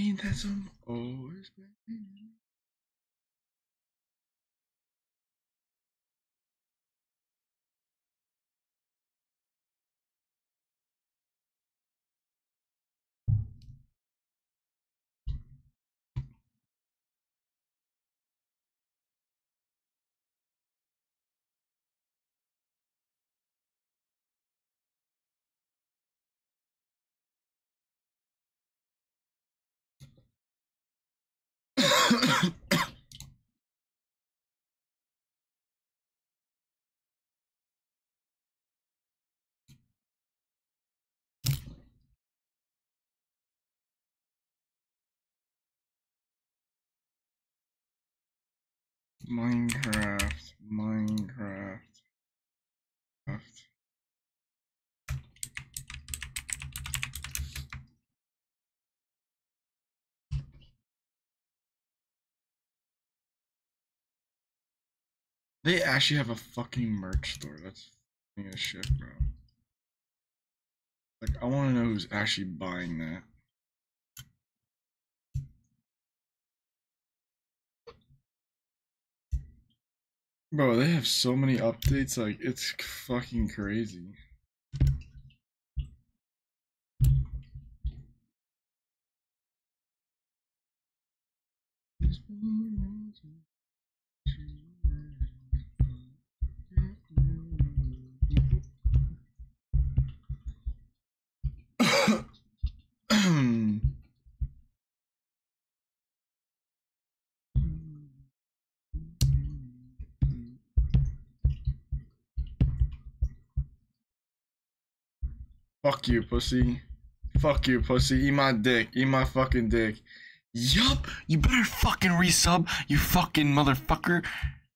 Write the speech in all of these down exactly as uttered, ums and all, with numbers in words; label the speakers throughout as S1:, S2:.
S1: Ain't that some always been? Minecraft, Minecraft, Minecraft. They actually have a fucking merch store. That's funny as shit, bro. Like, I want to know who's actually buying that. Bro, they have so many updates, like, it's fucking crazy. Fuck you, pussy. Fuck you, pussy. Eat my dick. Eat my fucking dick. Yup. You better fucking resub, you fucking motherfucker.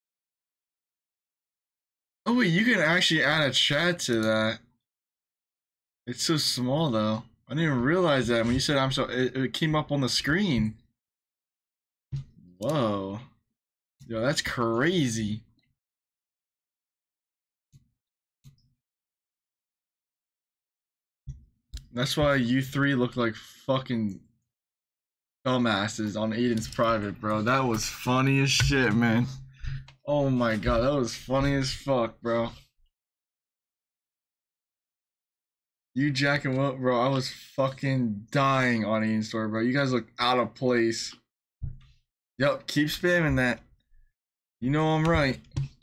S1: Oh wait, you can actually add a chat to that. It's so small though. I didn't even realize that when you said I'm so. It, it came up on the screen. Whoa. Yo, that's crazy. That's why you three look like fucking dumbasses on Aiden's private, bro. That was funny as shit, man. Oh my god, that was funny as fuck, bro. You Jack and Will, bro, I was fucking dying on Aiden's story, bro. You guys look out of place. Yep, keep spamming that. You know I'm right.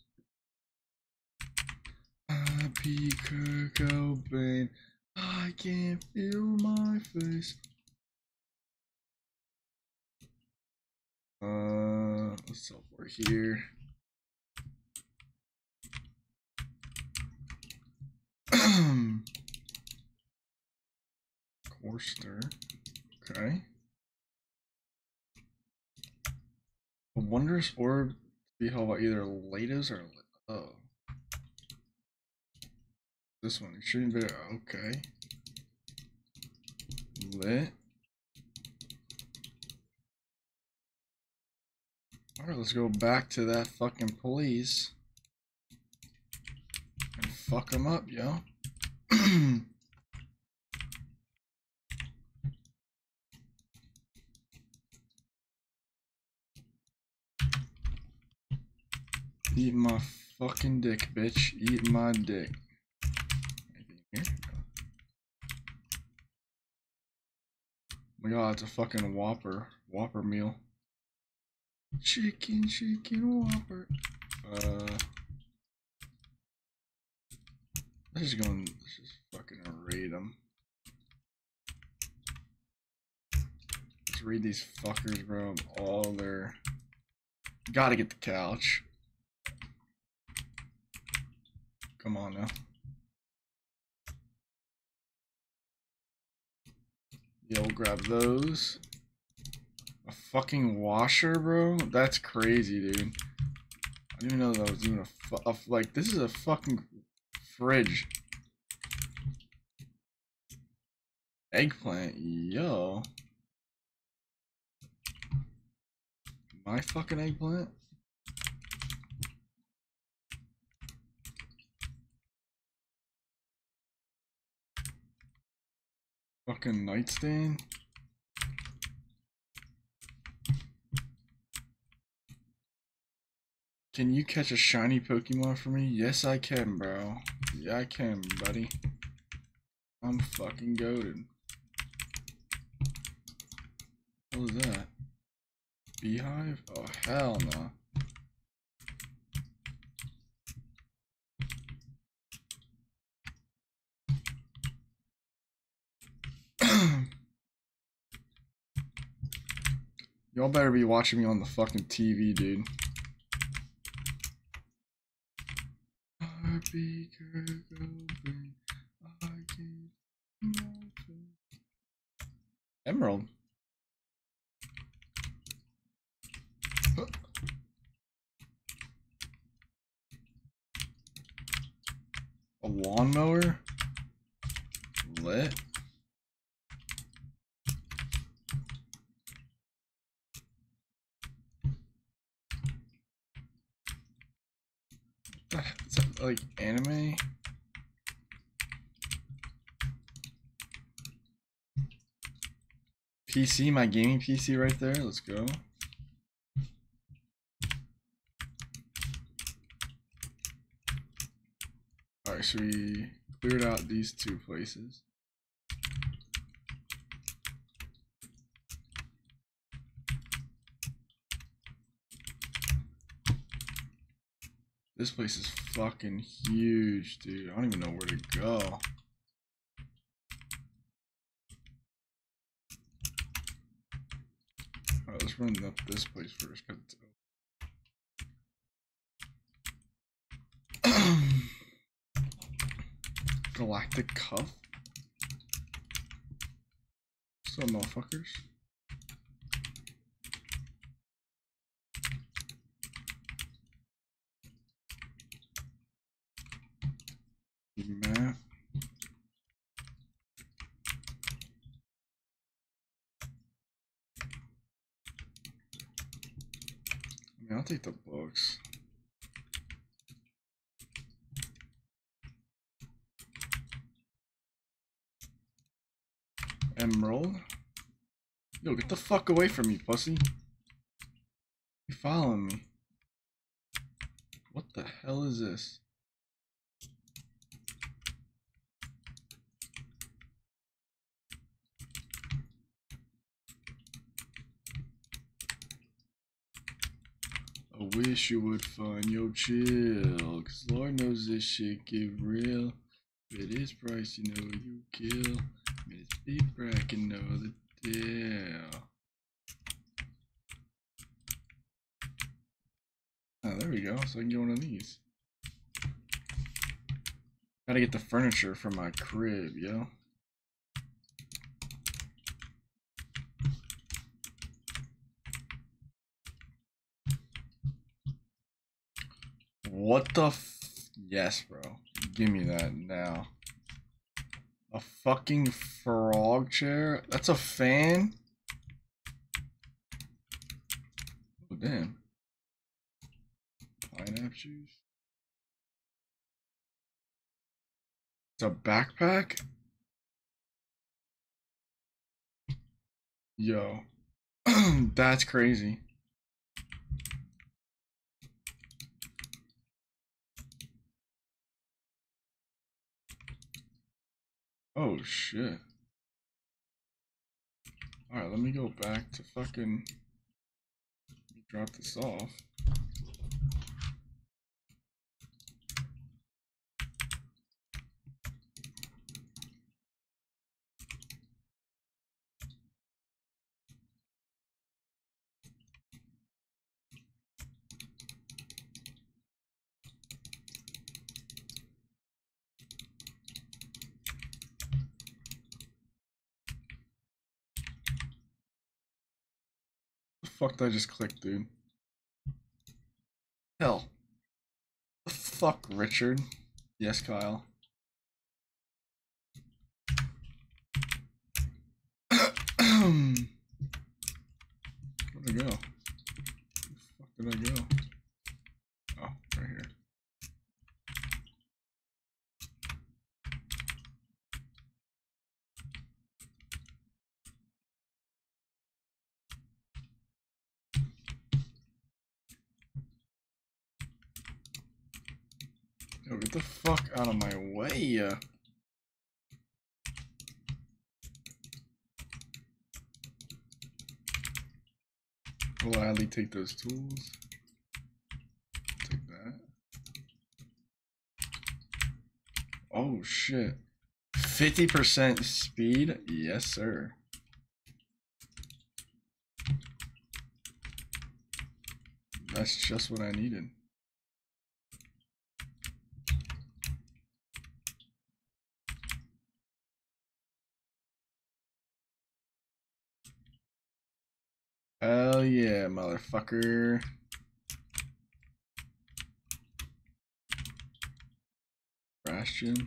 S1: I be Kurt Cobain. I can't feel my face. Uh, let's teleport here. Corster. Okay. A wondrous orb to be held by either Latas or oh. This one. Extreme bit. Okay. Lit. Alright, let's go back to that fucking police. And fuck them up, yo. Eat my fucking dick, bitch. Eat my dick. Anything here? Oh my god, it's a fucking Whopper. Whopper meal. Chicken, chicken, Whopper. Uh, let's just go and let's just fucking raid them. Let's raid these fuckers, bro. All their. Gotta get the couch. Come on now. Yeah, we'll grab those. A fucking washer, bro? That's crazy, dude. I didn't even know that was even a, fu a like. This is a fucking fridge. Eggplant, yo. My fucking eggplant. Fucking nightstand. Can you catch a shiny Pokemon for me? Yes, I can, bro. Yeah, I can, buddy. I'm fucking goated. What was that? Beehive? Oh, hell no. Y'all better be watching me on the fucking T V, dude. Emerald. A lawnmower? Lit. Is that like anime? P C, my gaming P C right there. Let's go. Alright, so we cleared out these two places. This place is fucking huge, dude. I don't even know where to go. Alright, let's run up this place first. Galactic Cuff? So, motherfuckers. Map. I mean, I'll take the books. Emerald. Yo, get the fuck away from me, pussy. You following me? What the hell is this? I wish you would find your chill, cause Lord knows this shit get real. For this price, you know you kill. Miss Beat Bracken know the deal. Oh, there we go. So I can get one of these. Gotta get the furniture for my crib, yo. What the f- Yes, bro. Give me that now. A fucking frog chair? That's a fan? Oh, damn. Pineapple juice? It's a backpack? Yo. That's crazy. Oh shit. Alright, let me go back to fucking drop this off. The fuck did I just click, dude? Hell. The fuck, Richard? Yes, Kyle. Where'd I go? Where the fuck did I go? Oh, right here. Yo, get the fuck out of my way. Will gladly take those tools. Take that. Oh shit. fifty percent speed? Yes, sir. That's just what I needed. Hell yeah, motherfucker. Bastion.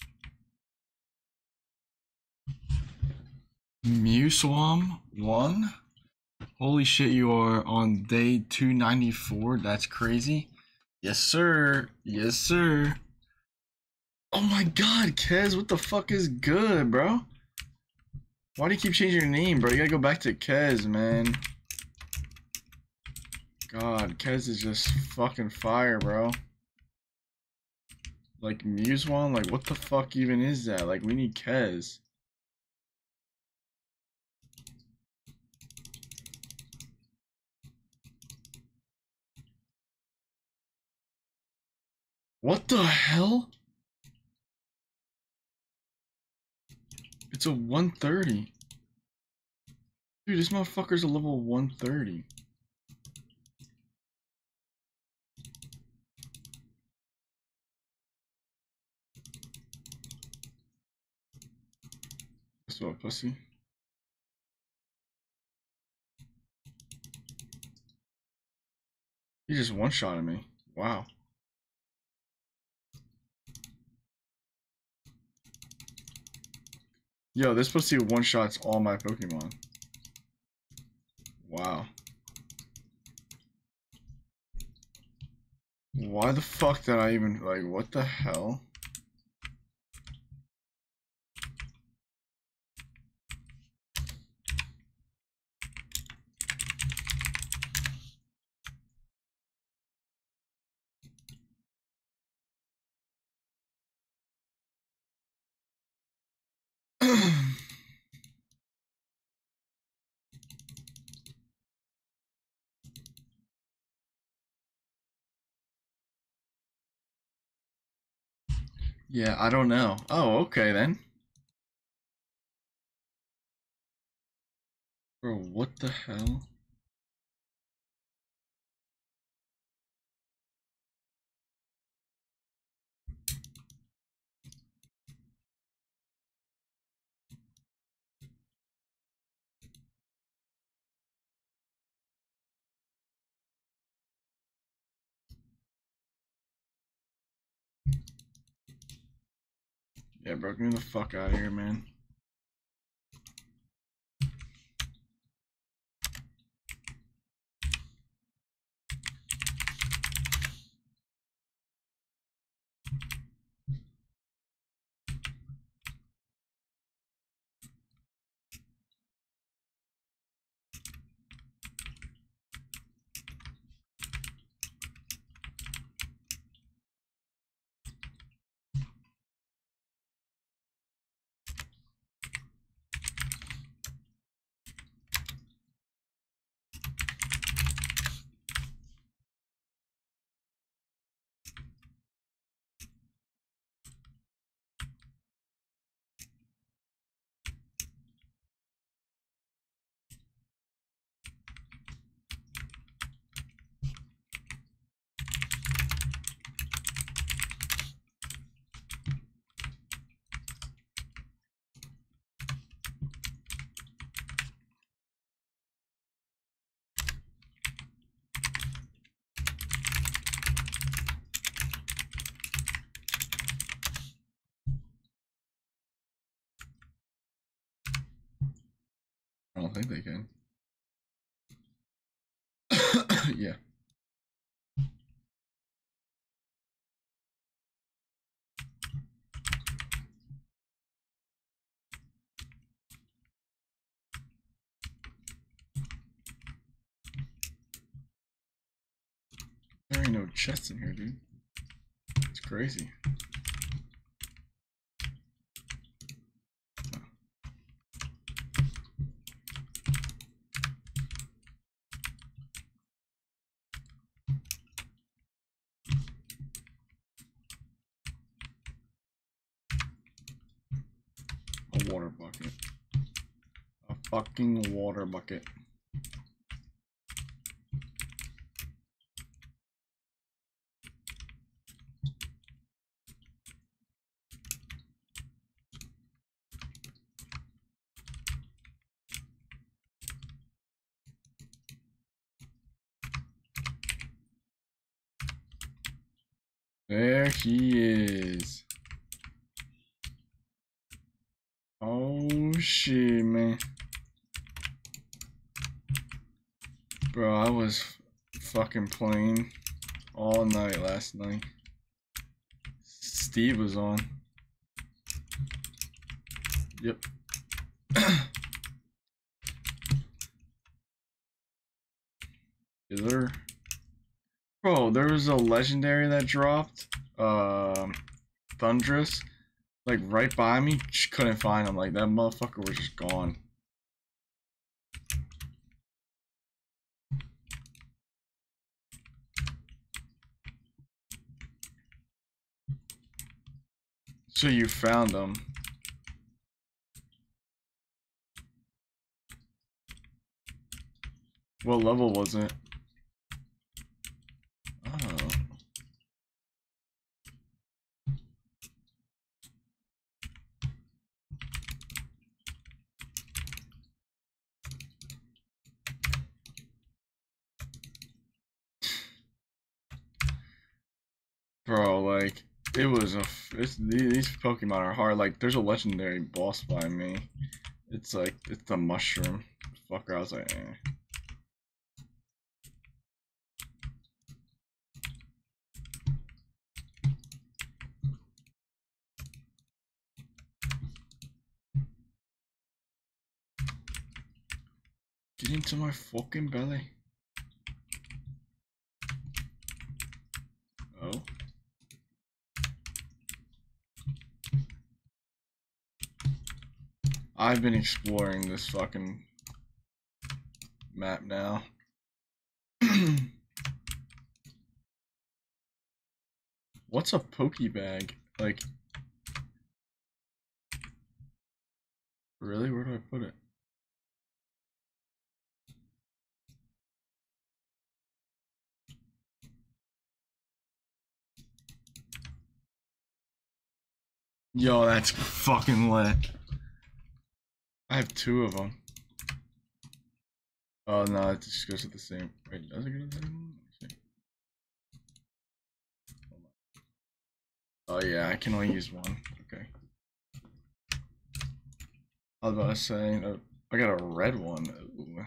S1: Muswam one? Holy shit, you are on day two ninety-four. That's crazy. Yes, sir. Yes, sir. Oh my god, Kez, what the fuck is good, bro? Why do you keep changing your name, bro? You gotta go back to Kez, man. God, Kez is just fucking fire, bro. Like, Muswan? Like, what the fuck even is that? Like, we need Kez. What the hell? It's a one thirty. Dude, this motherfucker's a level one thirty. Guess what, pussy? He just one-shotted me. Wow. Yo, this pussy one-shots all my Pokemon. Wow. Why the fuck did I even, like, what the hell? Yeah, I don't know. Oh, okay then. Bro, what the hell? Yeah, bro, get me the fuck out of here, man. I don't think they can. Yeah. There ain't no chests in here, dude. It's crazy. A water bucket. A fucking water bucket. There he is. Oh shit, man. Bro, I was fucking playing all night last night. Steve was on. Yep. Is there? Bro, there was a legendary that dropped. Um, Thundress. Like right by me. Just couldn't find him. Like that motherfucker was just gone. So you found him. What level was it? Oh. Bro, like, it was a. It's, these Pokemon are hard. Like, there's a legendary boss by me. It's like, it's the mushroom. Fucker, I was like, eh. Get into my fucking belly. Oh. I've been exploring this fucking map now. What's a Pokebag? Like, really? Where do I put it? Yo, that's fucking lit. I have two of them. Oh no, it just goes to the same. Wait, does it go to the same? Oh yeah, I can only use one. Okay. I was about to say, uh, I got a red one. Ooh.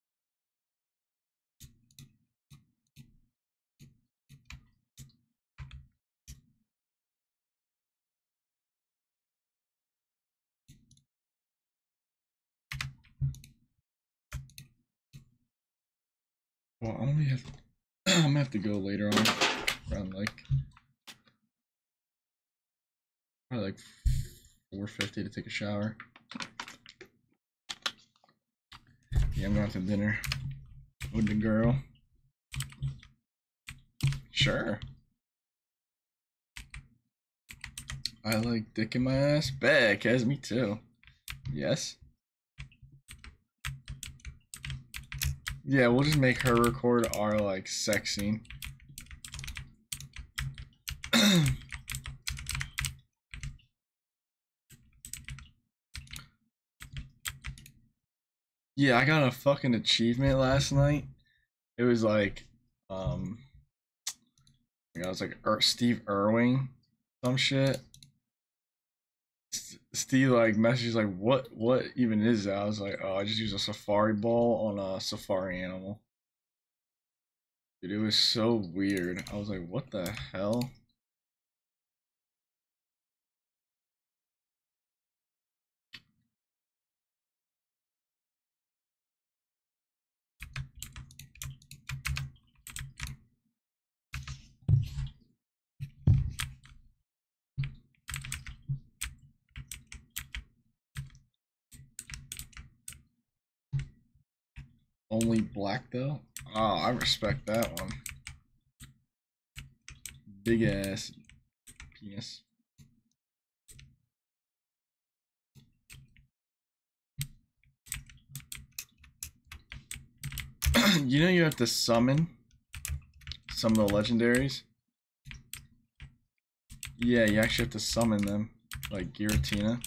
S1: Well, I only have. I'm gonna have to go later on, around like probably like four fifty to take a shower. Yeah, I'm going to dinner with the girl. Sure. I like dick in my ass. Back as me too. Yes. Yeah, we'll just make her record our like sex scene. Yeah, I got a fucking achievement last night. It was like, um, I was like er Steve Irwin, some shit. S Steve like messages like, what, what even is that? I was like, oh, I just use a safari ball on a safari animal. Dude, it was so weird. I was like, what the hell? Only black though? Oh, I respect that one. Big ass penis. You know you have to summon some of the legendaries? Yeah, you actually have to summon them. Like Giratina.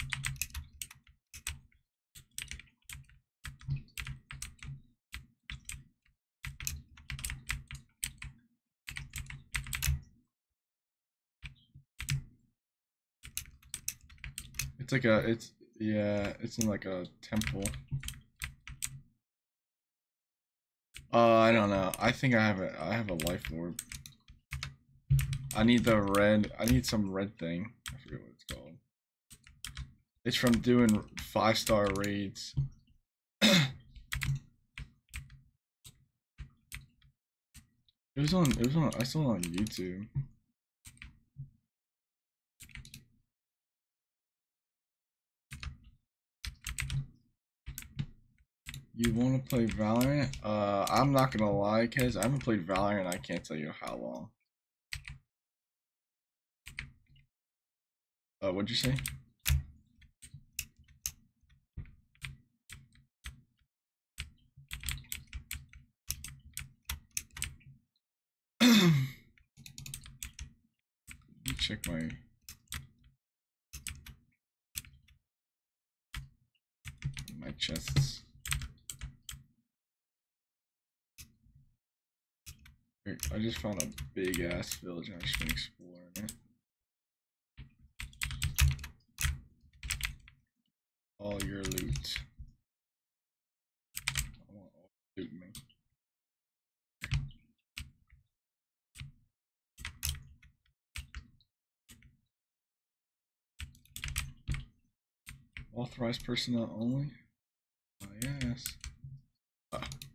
S1: It's like a, it's, yeah, it's in like a temple. Uh, I don't know. I think I have a, I have a life orb. I need the red, I need some red thing. I forget what it's called. It's from doing five star raids. It was on, it was on, I saw it on YouTube. You want to play Valorant? Uh, I'm not gonna lie, cause I haven't played Valorant. I can't tell you how long. Uh, what'd you say? Let me check my. My chests. I just found a big ass village and I've just been exploring it. All your loot. I want all the loot, man. Authorized personnel only? Oh, yes. Uh.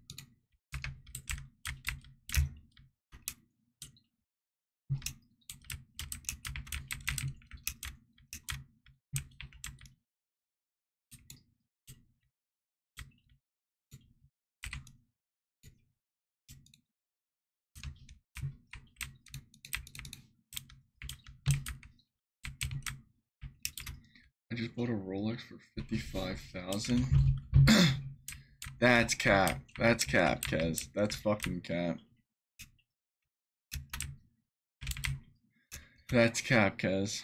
S1: I just bought a Rolex for fifty-five thousand. That's cap. That's cap, Kez. That's fucking cap. That's cap, Kez.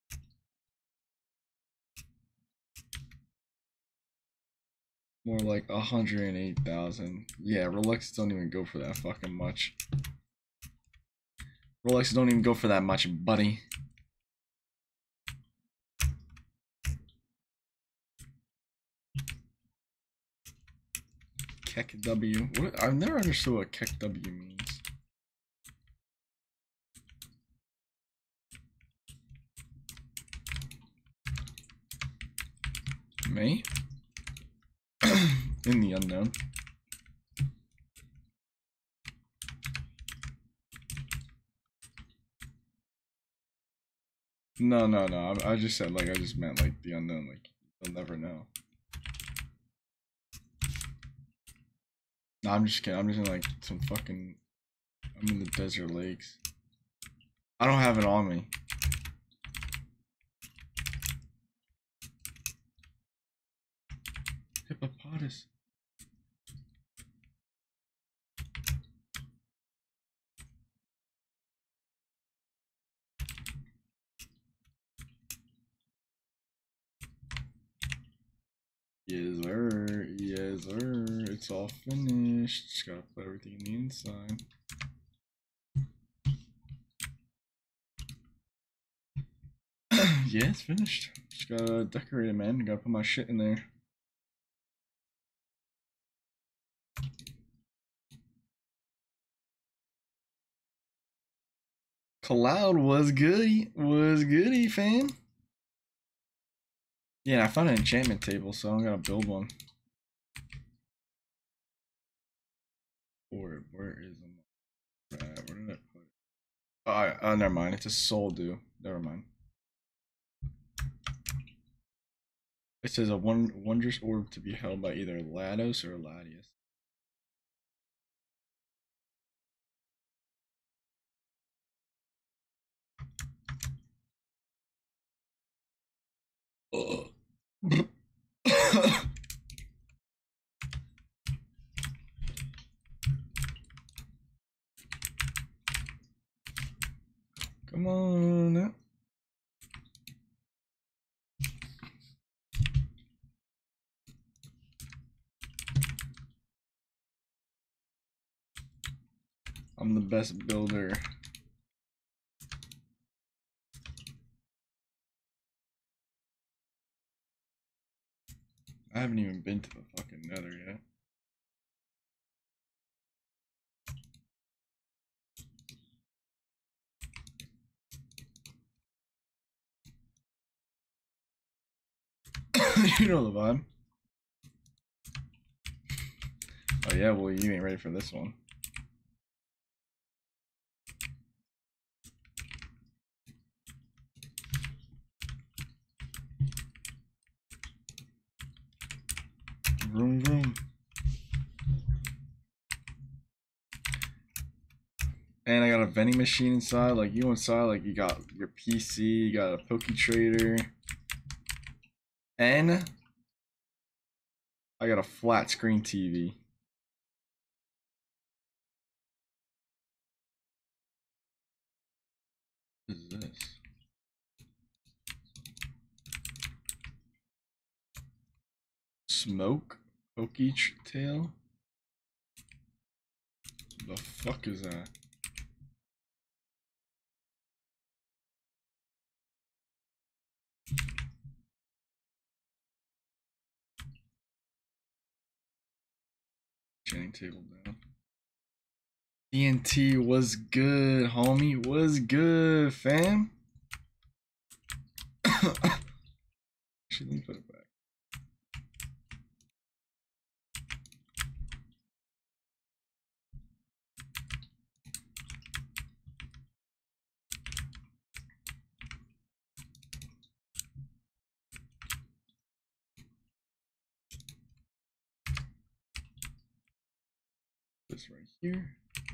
S1: More like one hundred eight thousand. Yeah, Rolexes don't even go for that fucking much. Rolexes don't even go for that much, buddy. Keck W. What? I've never understood what Keck W means. Me? In the unknown. No, no, no. I, I just said, like, I just meant, like, the unknown. Like, you'll never know. No, I'm just kidding. I'm just in, like, some fucking... I'm in the desert lakes. I don't have it on me. Hippopotamus. Yes, sir. Yes, sir. It's all finished. Just gotta put everything in the inside. Yeah, it's finished. Just gotta decorate it, man. Gotta put my shit in there. Cloud was goody. Was goody, fam. Yeah, I found an enchantment table, so I'm gonna build one. Where, where is them? Uh, where did I put it? Oh, I, oh, never mind. It's a soul dew. Never mind. It says a one wondrous orb to be held by either Lados or Latius. Come on. I'm the best builder. I haven't even been to the fucking Nether yet. You know the vibe. Oh yeah, well you ain't ready for this one. Vroom vroom. And I got a vending machine inside. Like you inside, like you got your P C, you got a PokeTrader, and I got a flat screen T V. What is this? Smoke? Poketail? The fuck is that? Chain table down. D N T was good, homie. Was good, fam. Actually, let me put it back. This right here.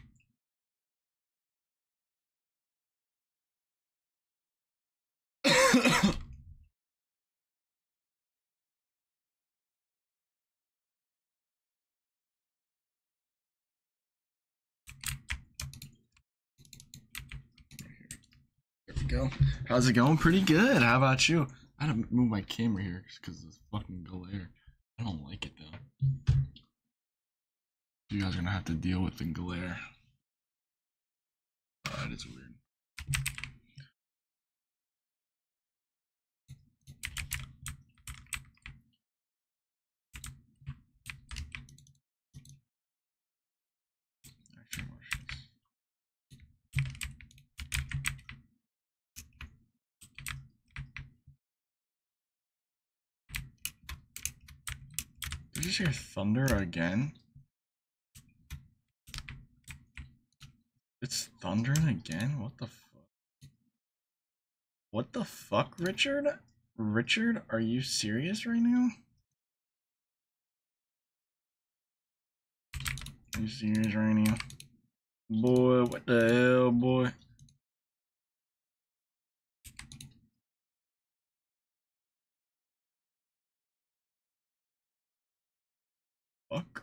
S1: There we go. How's it going? Pretty good. How about you? I had to move my camera here because of this fucking glare. I don't like it though. You guys are gonna have to deal with the glare. Oh, that is weird. Actually, watch this. Did you just hear thunder again? It's thundering again? What the fuck? What the fuck, Richard? Richard, are you serious right now? Are you serious right now? Boy, what the hell, boy? Fuck.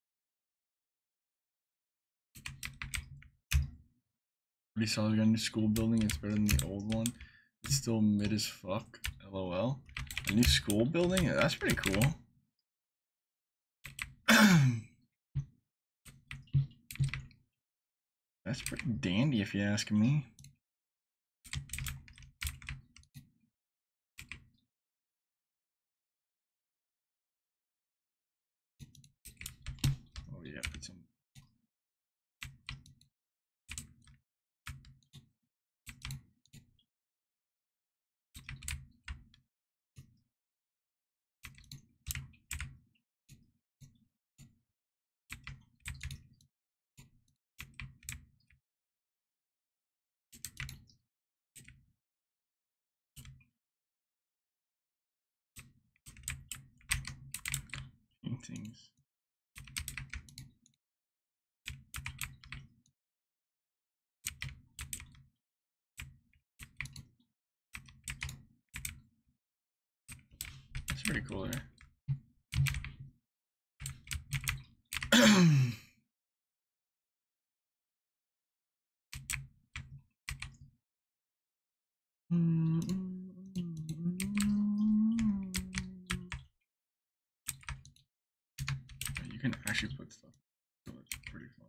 S1: Pretty solid. We got a new school building. It's better than the old one. It's still mid as fuck. LOL. A new school building? That's pretty cool. That's pretty dandy if you ask me. Oh yeah, put some. Paintings. pretty cool there. You can actually put stuff. So it's pretty fun.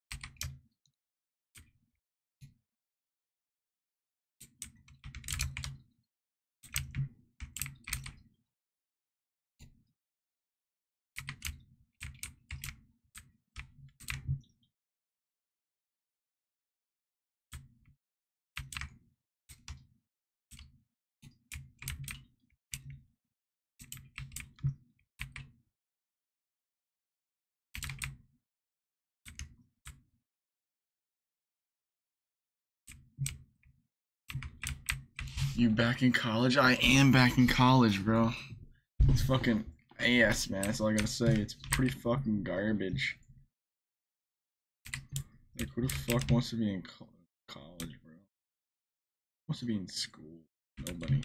S1: You back in college? I am back in college, bro. It's fucking ass, man. That's all I gotta say. It's pretty fucking garbage. Like, who the fuck wants to be in co college, bro? Who wants to be in school? Nobody.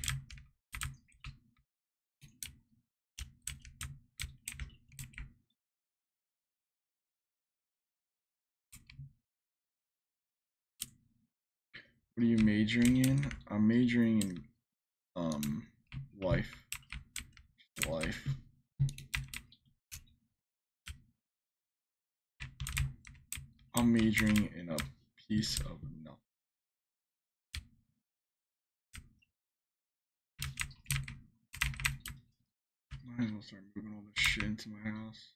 S1: What are you majoring in? I'm majoring in um life. Life. I'm majoring in a piece of nothing. Might as well start moving all this shit into my house.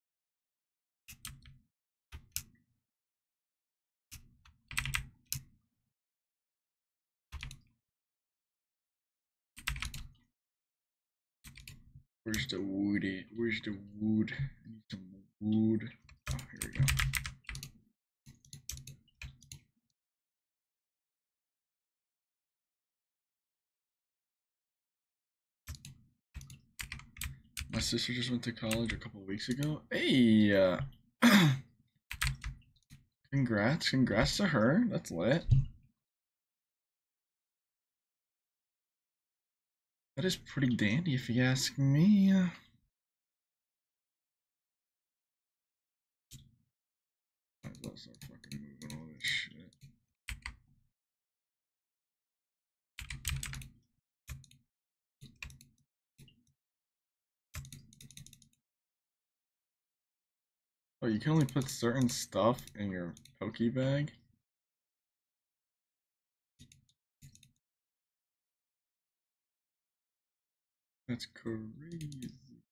S1: Where's the wood? Where's the wood? I need some wood. Oh, here we go. My sister just went to college a couple weeks ago. Hey, uh, congrats, congrats to her. That's lit. That is pretty dandy if you ask me. Might as well start fucking moving all this shit. Oh, you can only put certain stuff in your Poke bag? That's crazy.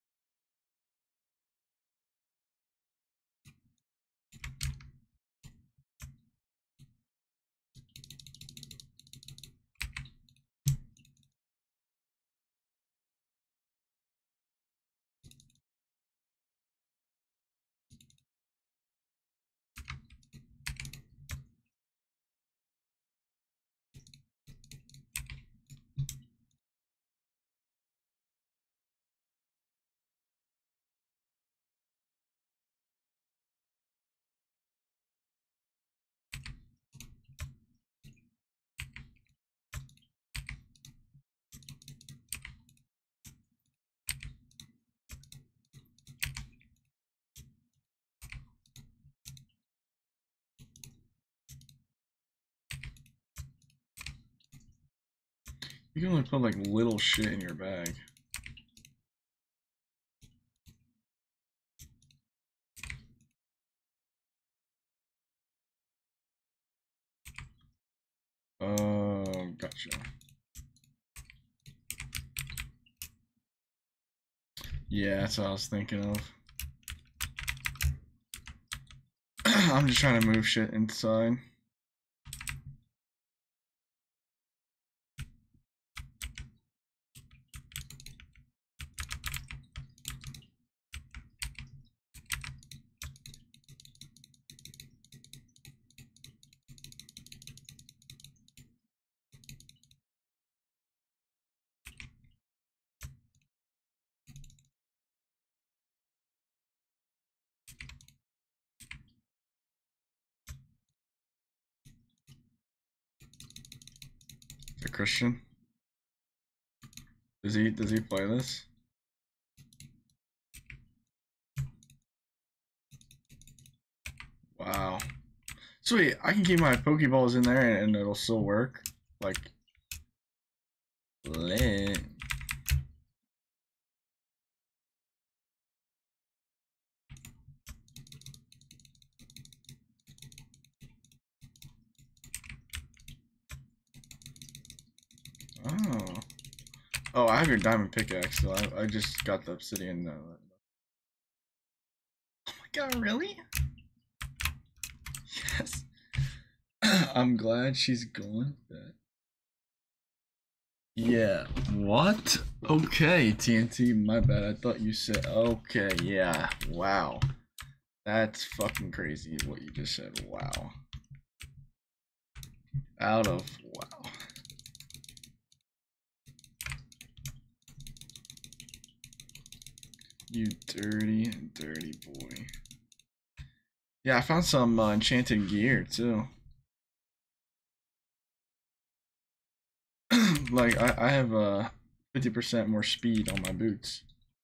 S1: You can only put like little shit in your bag. Oh, gotcha. Yeah, that's what I was thinking of. I'm just trying to move shit inside. Is it Christian? Does he does he play this? Wow. Sweet, I can keep my Pokeballs in there and it'll still work. Like, lit. Oh. Oh, I have your diamond pickaxe, so I, I just got the obsidian. Uh, oh my god, really? Yes. I'm glad she's going with that. Yeah. What? Okay, T N T, my bad. I thought you said, okay, yeah. Wow. That's fucking crazy what you just said. Wow. Out of wow. You dirty, dirty boy. Yeah, I found some uh, enchanted gear too. Like I, I have uh fifty percent more speed on my boots.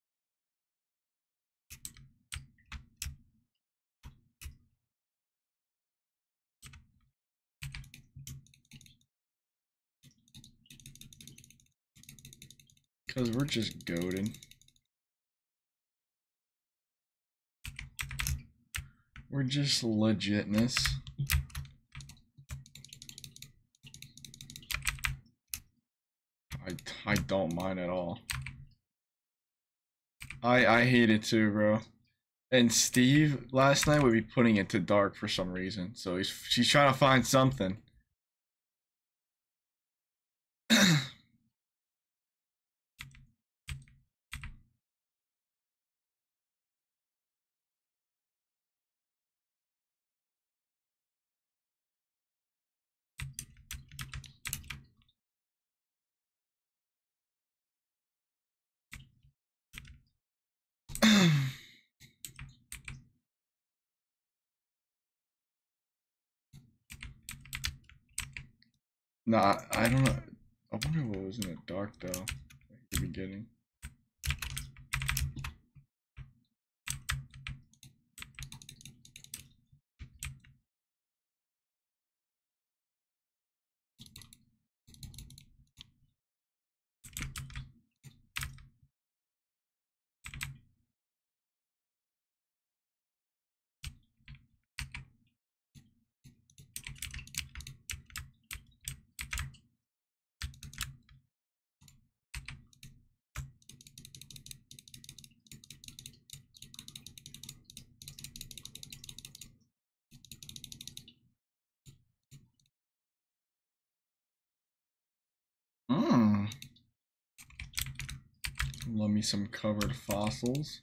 S1: Cause we're just goaded. We're just legitness. I, I don't mind at all. I I hate it too, bro. And Steve last night would be putting it to dark for some reason. So he's she's trying to find something. Nah, I don't know. I wonder what was in the dark though. At the beginning. Hmm. Love me some covered fossils.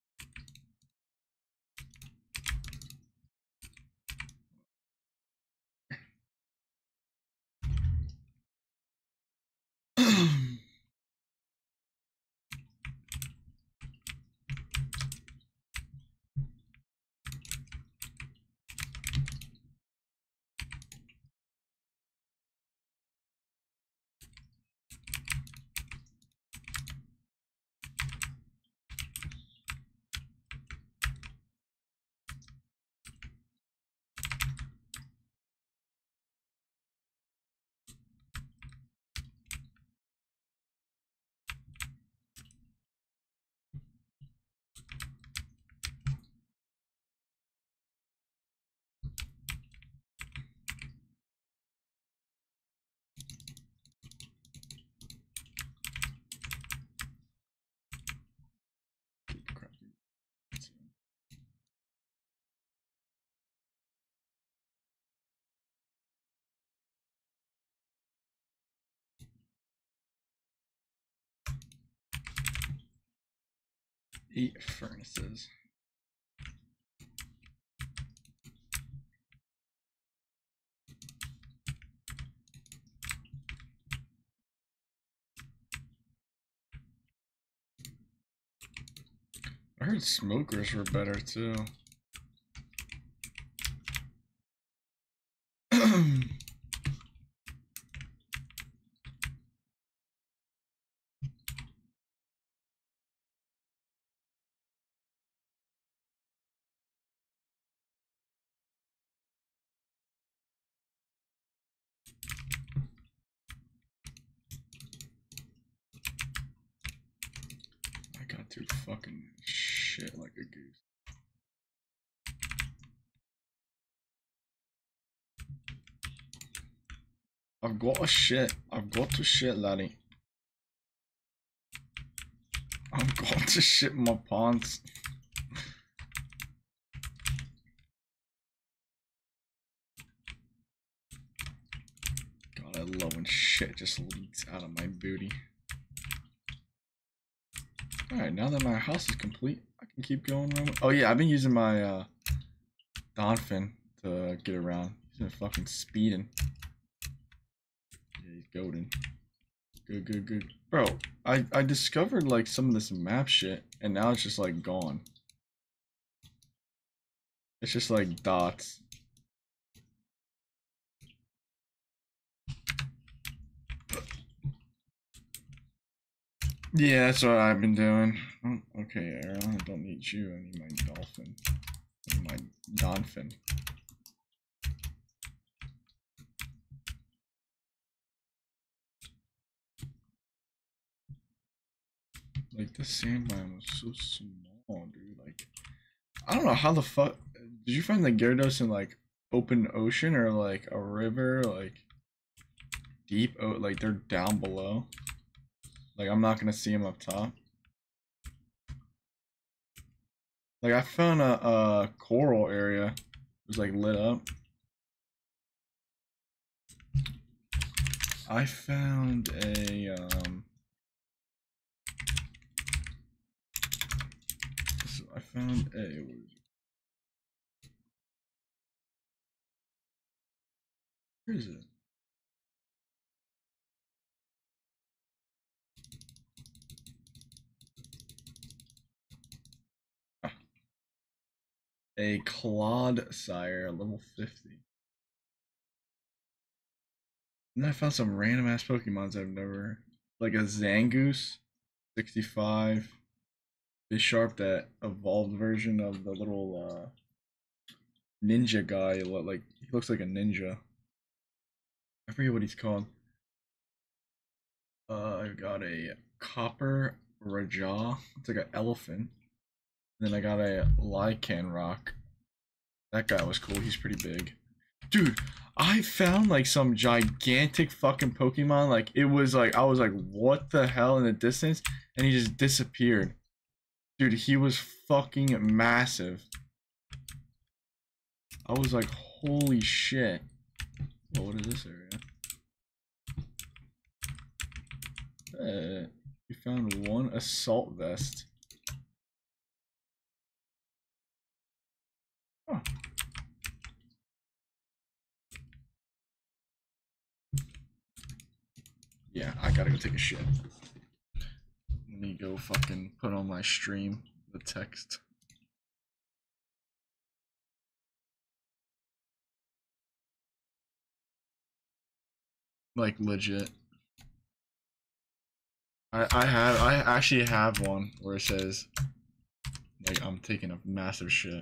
S1: Eight furnaces. I heard smokers were better too. about to fucking shit like a goose. I've got a shit. I've got to shit, laddie. I've got to shit my pants. God, I love when shit just leaks out of my booty. Alright, now that my house is complete, I can keep going around. Oh yeah, I've been using my uh, Donphin to get around. He's been fucking speeding. Yeah, he's goading. Good, good, good. Bro, I, I discovered like some of this map shit, and now it's just like gone. It's just like dots. Yeah, that's what I've been doing. Oh, okay, Aaron, I don't need you. I need my dolphin. I need my Donphin. Like, this sand biome was so small, dude. Like, I don't know how the fuck. Did you find the Gyarados in, like, open ocean or, like, a river? Like, deep? Oh, like, they're down below? Like, I'm not gonna see them up top. Like, I found a, a coral area. It was, like, lit up. I found a, um... I found a... What is it? Where is it? Ah. A Clodsire, level fifty. And then I found some random ass Pokemons I've never, like a Zangoose, sixty-five, Bisharp, that evolved version of the little uh, ninja guy. Like he looks like a ninja. I forget what he's called. Uh, I got a Copper Raja. It's like an elephant. And then I got a Lycanroc. That guy was cool. He's pretty big. Dude, I found like some gigantic fucking Pokemon. Like it was like I was like, what the hell in the distance? And he just disappeared. Dude, he was fucking massive. I was like, holy shit. Oh, what is this area? Uh, we found one assault vest. Huh. Yeah, I gotta go take a shit. Let me go fucking put on my stream the text. Like legit. I I have I actually have one where it says like I'm taking a massive shit.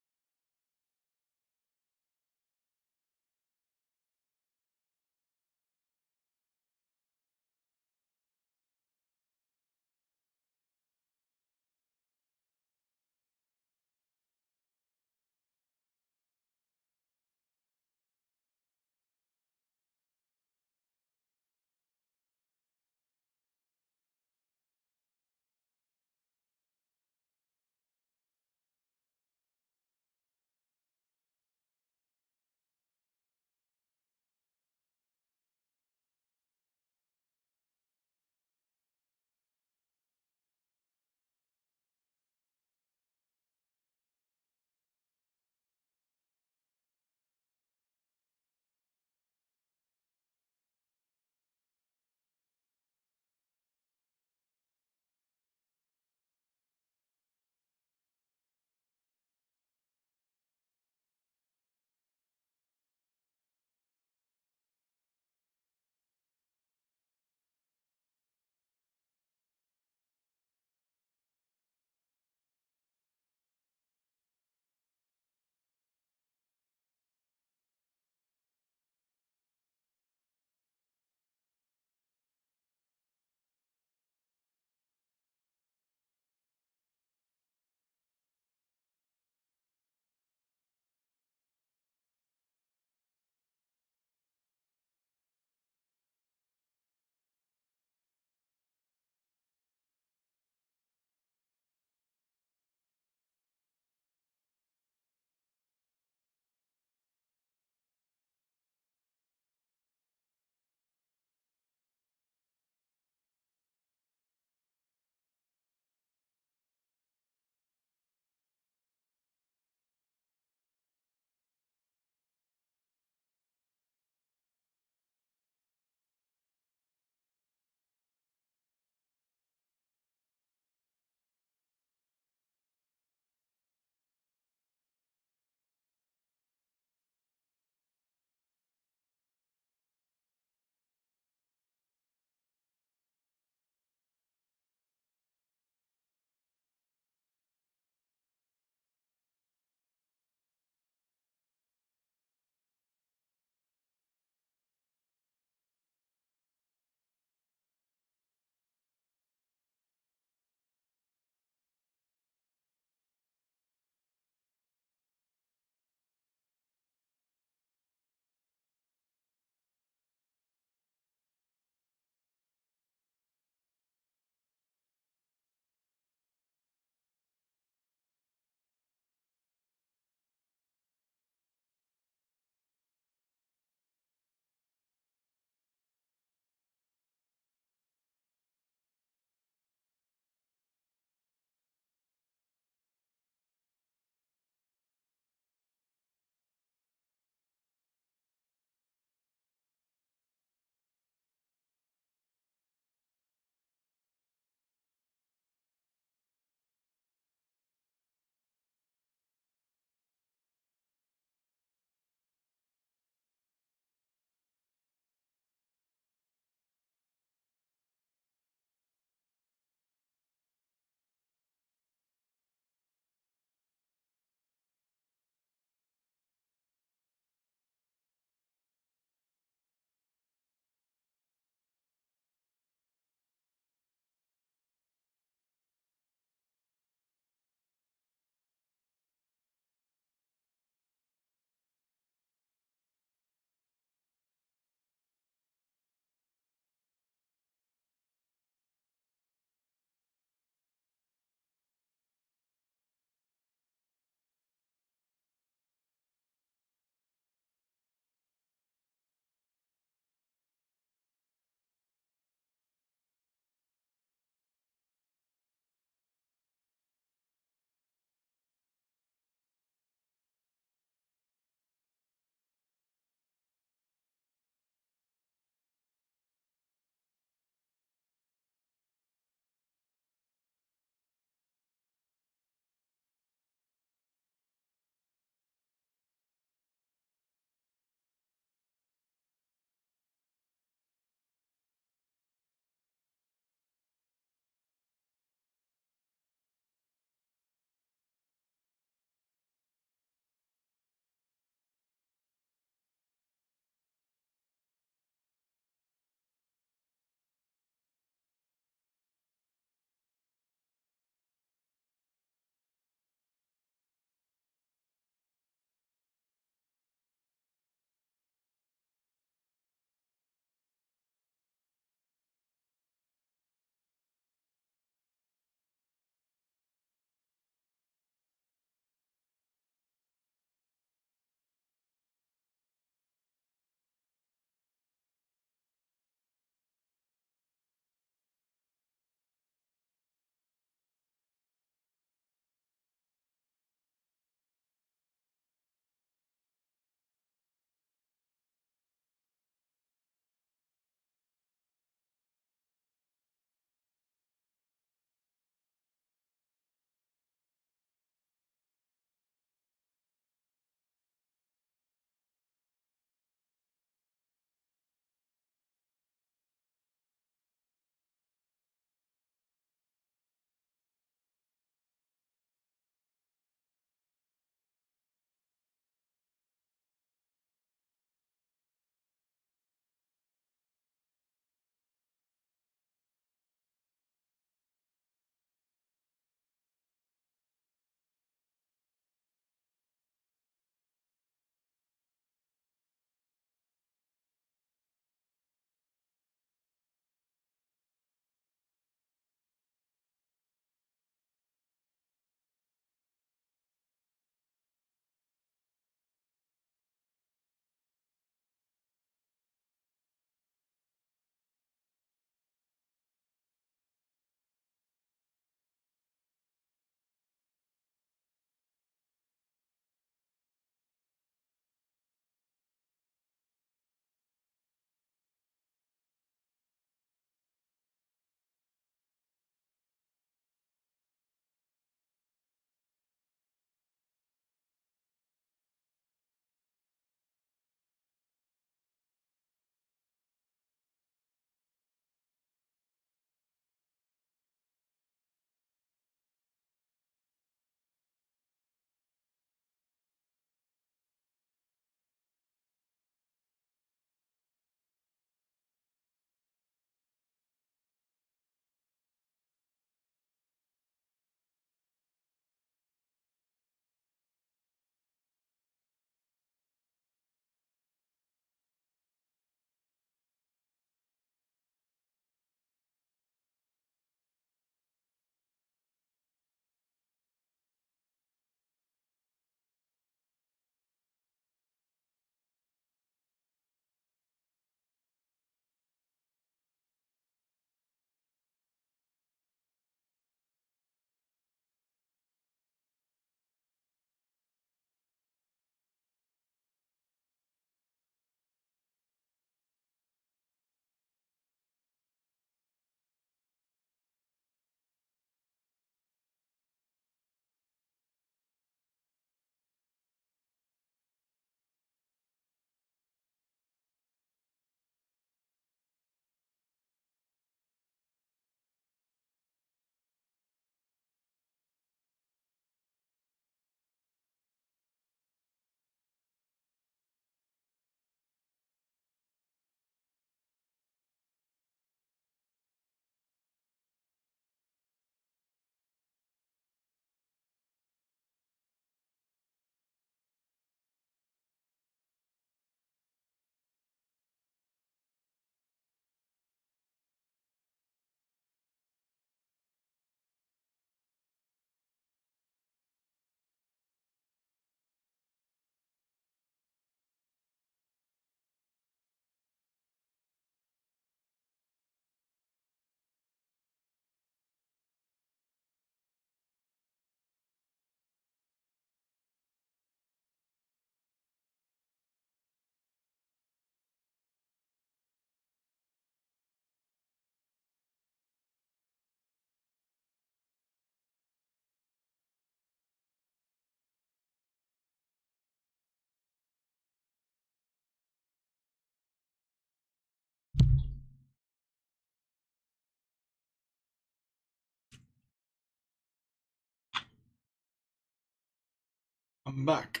S1: I'm back.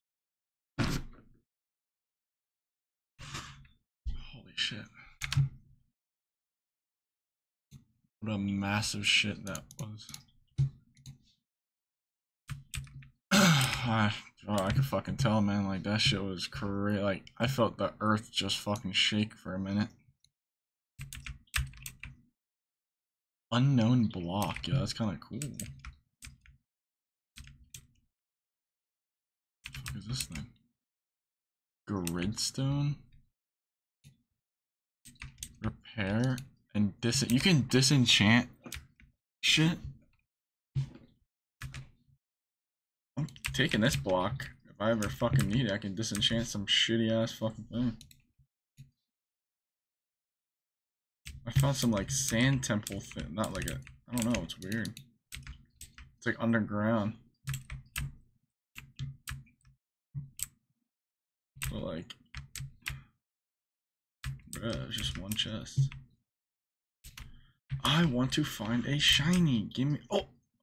S1: Holy shit. What a massive shit that was. I, oh, I could fucking tell, man. Like, that shit was crazy. Like, I felt the earth just fucking shake for a minute. Unknown block. Yeah, that's kind of cool. What is this thing? Gridstone? Repair and dis- you can disenchant shit? I'm taking this block. If I ever fucking need it, I can disenchant some shitty ass fucking thing. I found some like sand temple thing, not like a, I don't know, it's weird. It's like underground. But like, bruh, it's just one chest. I want to find a shiny. Give me, oh!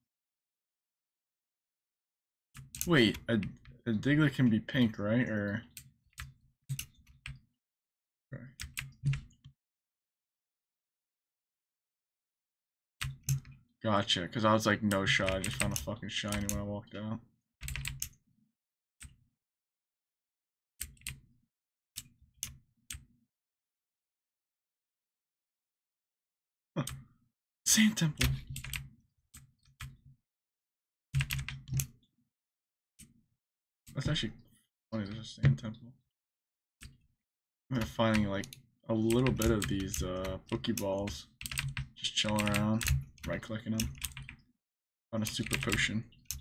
S1: Wait, a, a Diglett can be pink, right? Or... Okay. Gotcha, because I was like, no shot. I just found a fucking shiny when I walked out. Huh. Sand temple. That's actually funny. There's a sand temple. I'm finding like a little bit of these uh, Pokeballs, just chilling around, right clicking them. Found a super potion.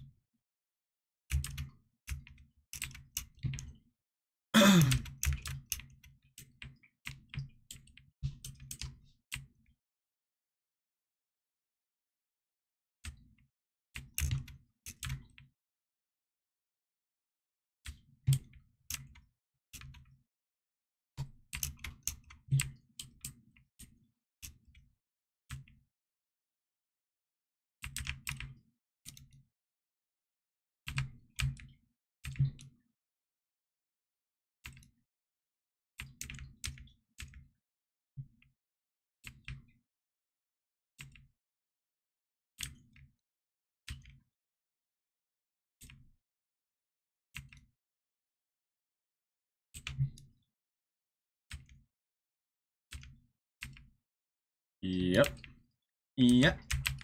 S1: Yep. Yep.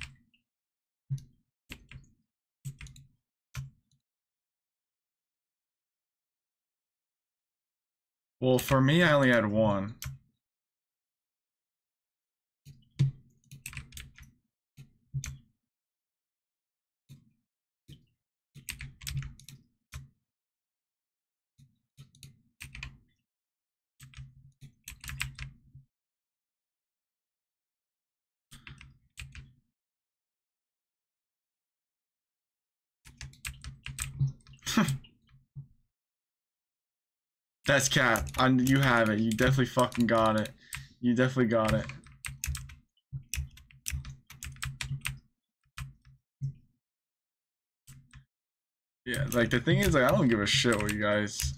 S1: Well, for me, I only had one. That's cap. I, you have it. You definitely fucking got it. You definitely got it. Yeah, like the thing is, like, I don't give a shit what you guys.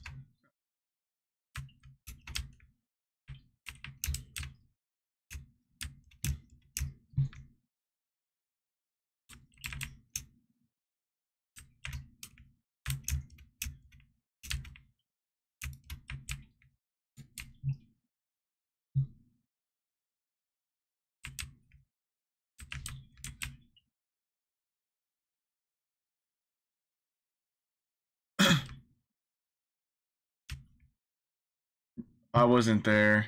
S1: I wasn't there.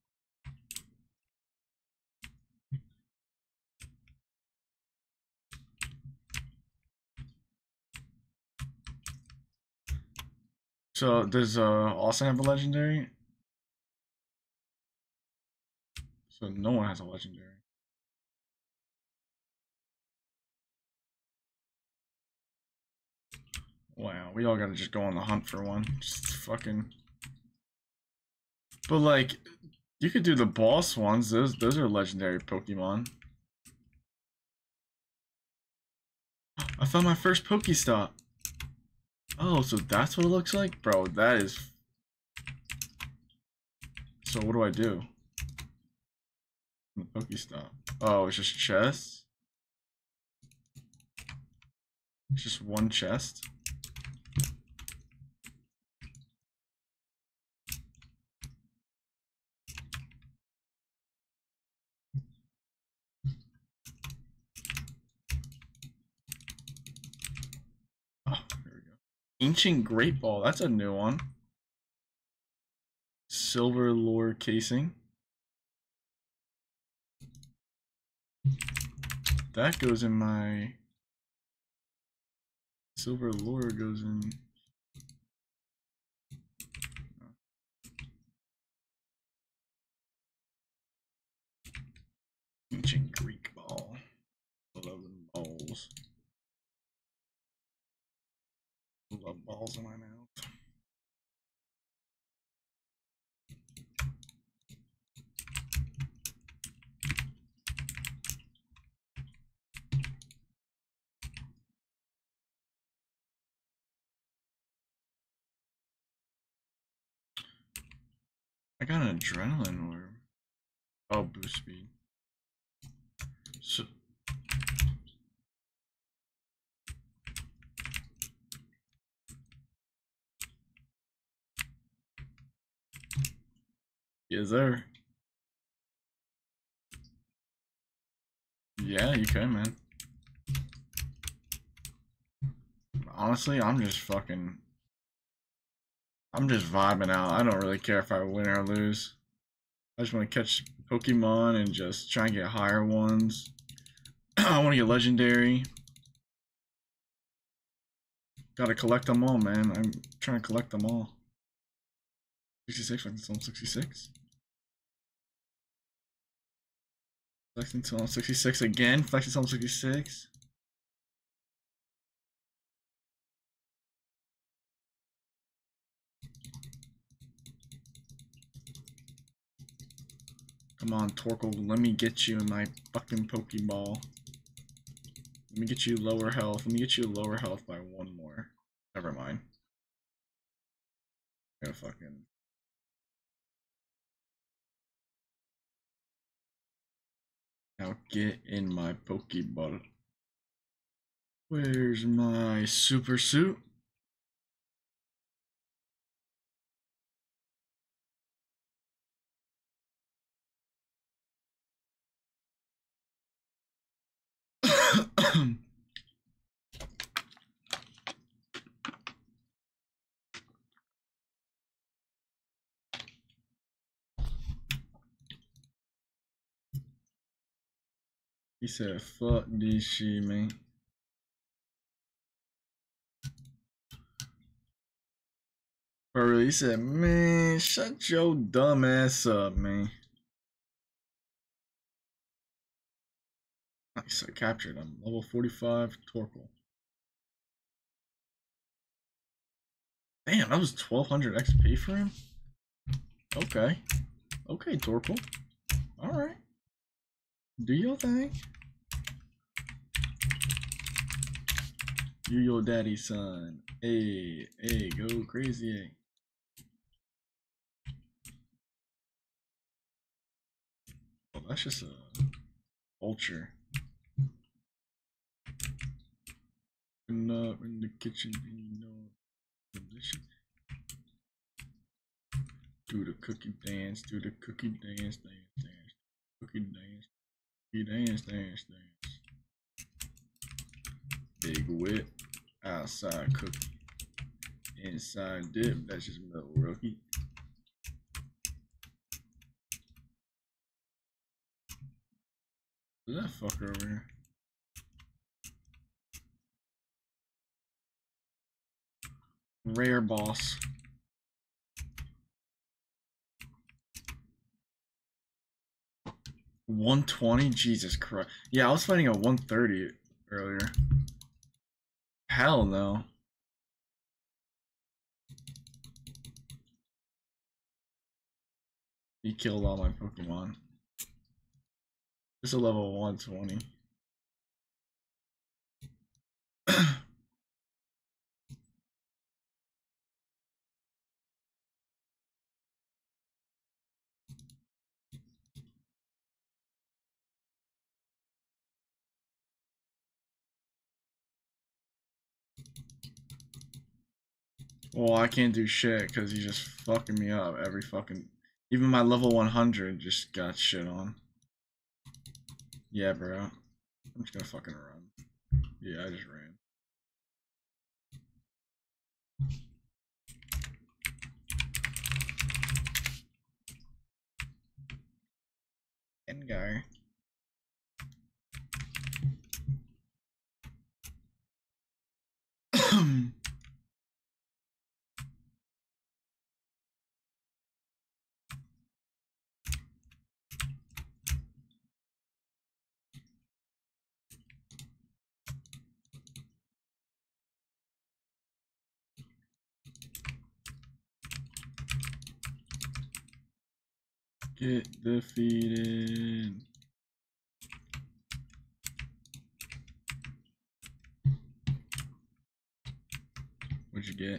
S1: So does uh Austin have a legendary? So no one has a legendary. Wow, we all gotta just go on the hunt for one. Just fucking. But like, you could do the boss ones. Those those are legendary Pokemon. I found my first Pokestop. Oh, so that's what it looks like? Bro, that is... So what do I do? The Pokestop. Oh, it's just chests? It's just one chest? Oh, here we go. Ancient Great Ball, that's a new one. Silver Lure Casing. That goes in my... Silver Lure goes in... Ancient Greek Ball. eleven balls. I love balls in my mouth. I got an adrenaline orb. Oh, boost speed. So, yes, sir. Yeah, you can, man. Honestly, I'm just fucking... I'm just vibing out. I don't really care if I win or lose. I just want to catch Pokemon and just try and get higher ones. I want to get legendary. Gotta collect them all, man. I'm trying to collect them all. sixty-six, flexing until I'm sixty-six. Flexing until I'm sixty-six again. Flexing until I'm sixty-six. Come on, Torkoal, let me get you in my fucking Pokeball. Let me get you lower health. Let me get you lower health by one more. Never mind. I'm gonna fucking... Now get in my Pokeball. Where's my super suit? He said, fuck this shit, man. Or he said, man, shut your dumb ass up, man. Nice, I captured him. Level forty-five, Torkoal. Damn, that was twelve hundred X P for him? Okay. Okay, Torkoal. Alright. Do your thing. You your daddy's son. Hey, hey, go crazy, hey. Oh, that's just a vulture. And up in the kitchen, you know, position. Do the cookie dance, do the cookie dance, dance, dance, cookie dance, cookie dance, dance, dance. Big whip, outside cookie, inside dip. That's just little rookie. Who's that fucker over here? Rare boss. one twenty? Jesus Christ. Yeah, I was fighting a one thirty earlier. Hell no. He killed all my Pokemon. It's a level one twenty. Well, I can't do shit because he's just fucking me up every fucking... Even my level one hundred just got shit on. Yeah, bro. I'm just gonna fucking run. Yeah, I just ran. Engar. Get defeated. What'd you get?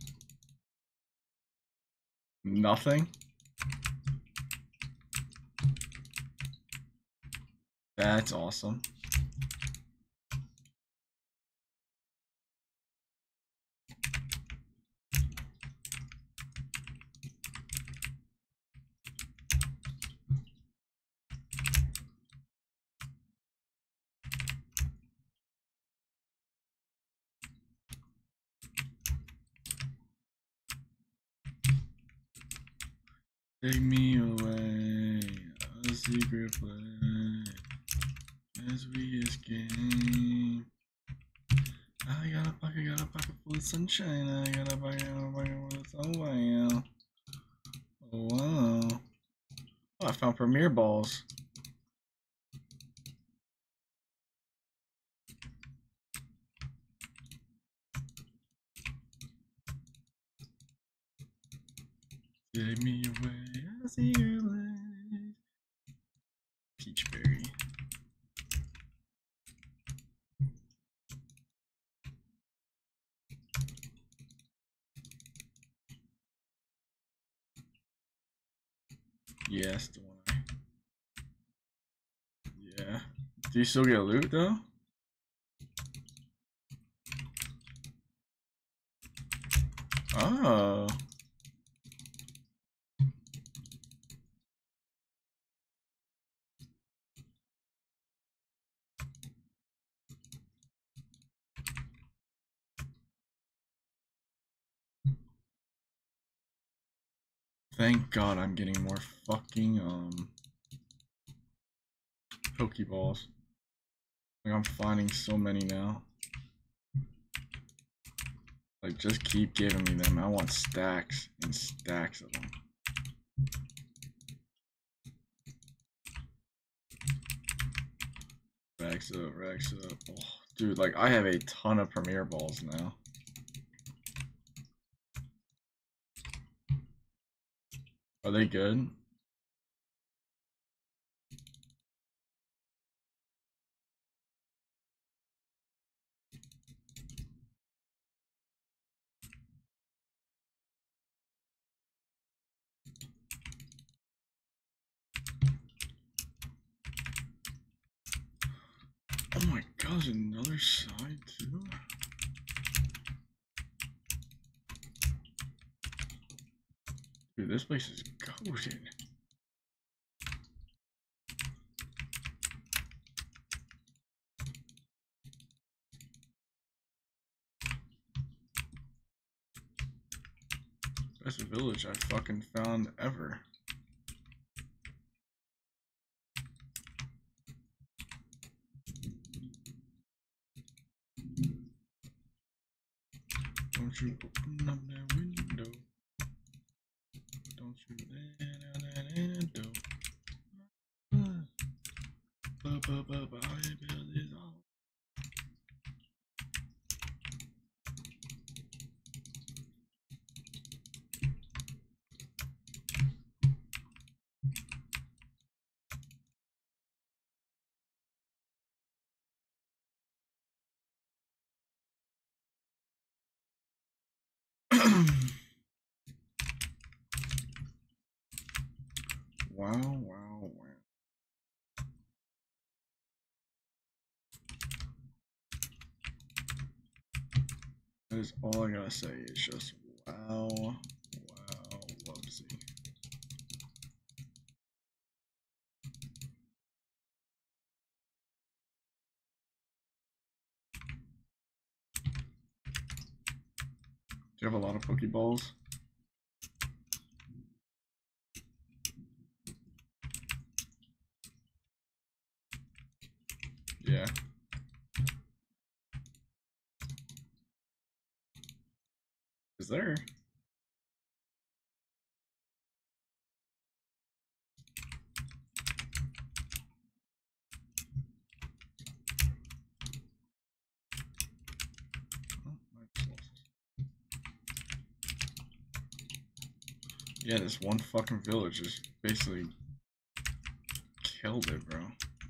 S1: Nothing? That's awesome. Take me away, a secret place, as we escape. I got a pocket, got a pocket full of sunshine. I got a pocket, got a pocket full of sunshine. Oh wow! Oh, I found Premier Balls. Take me away, a secret place. Peachberry. Yes, the one I... Yeah. Do you still get loot though? Oh. Thank God I'm getting more fucking um Pokeballs. Like I'm finding so many now. Like just keep giving me them. I want stacks and stacks of them. Racks up, racks up. Oh, dude, like I have a ton of Premier Balls now. Are they good? Oh my God, there's another side too? Dude, this place is golden. Best village I fucking found ever. Don't you open up that window. Don't you let out that window. Ba ba ba ba, I build this all. Wow, wow, wow. That is all I gotta say. It's just Wow. Wow. Whoopsie. Do you have a lot of Pokeballs? Yeah. Is there? Yeah, this one fucking village just basically killed it, bro.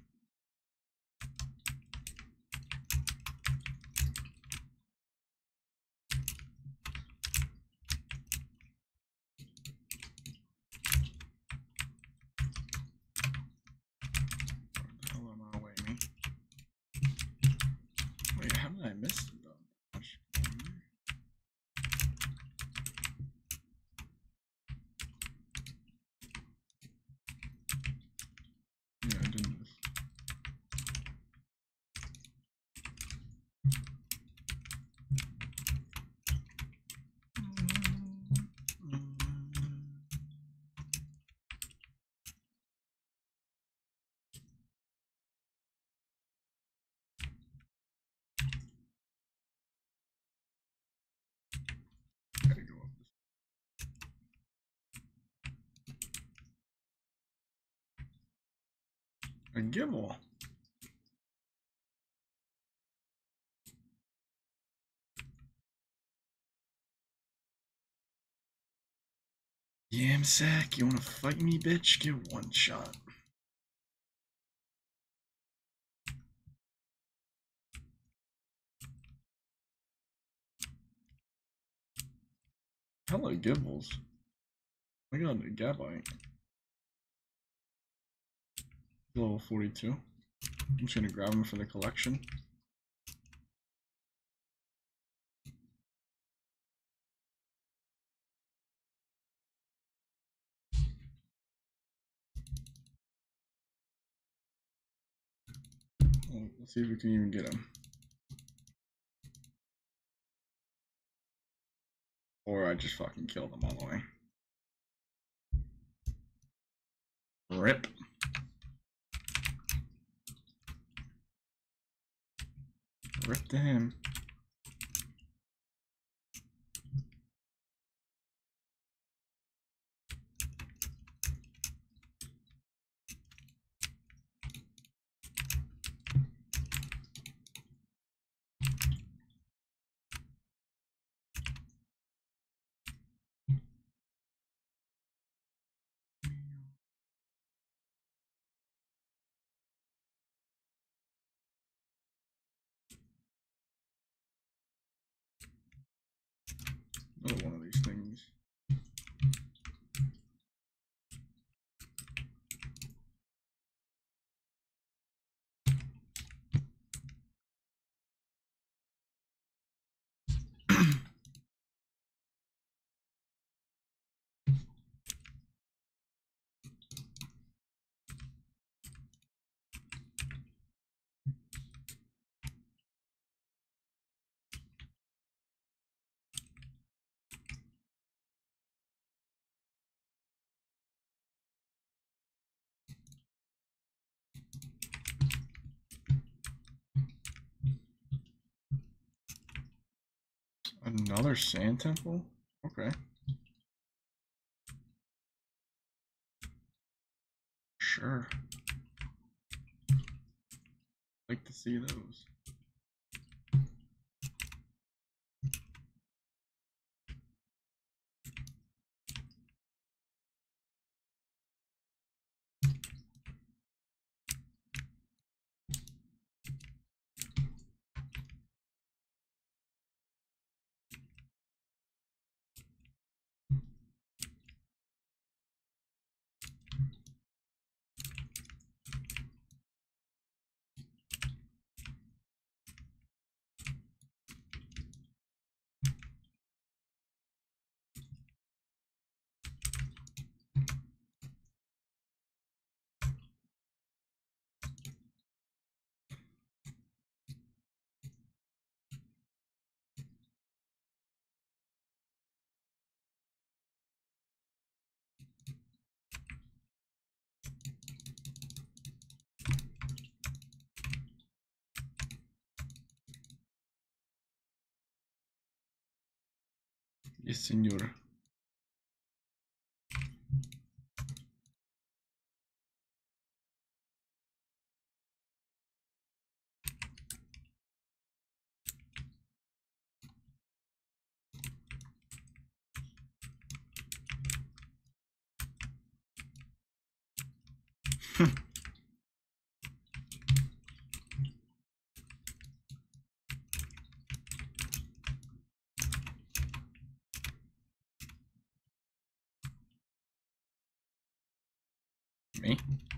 S1: Wait, how did I miss it though? Yeah, I didn't miss. Gotta go up this. A Gible. Yam sack, you wanna fight me, bitch? Get one shot. Hello, Gibbles. I got a Gabite. Level forty-two. I'm just gonna grab him for the collection. Let's see if we can even get him. Or I just fucking killed him all the way. Rip. Rip to him. Another one of these things. Another sand temple? Okay. Sure. Like to see those. Yes, senor. Me?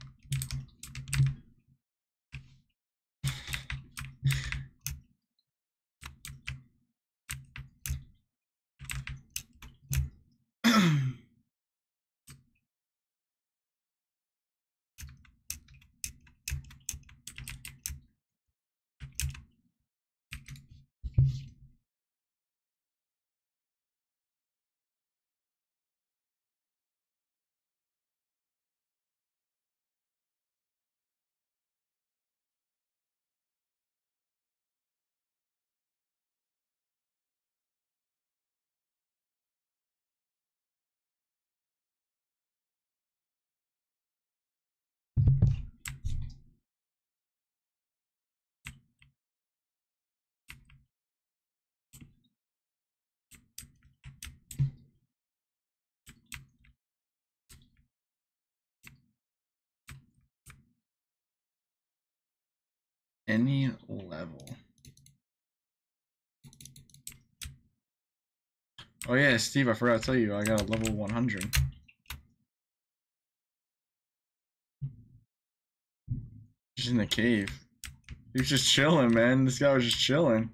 S1: Any level. Oh yeah, Steve, I forgot to tell you, I got a level one hundred. Just in the cave. He was just chilling, man. This guy was just chilling.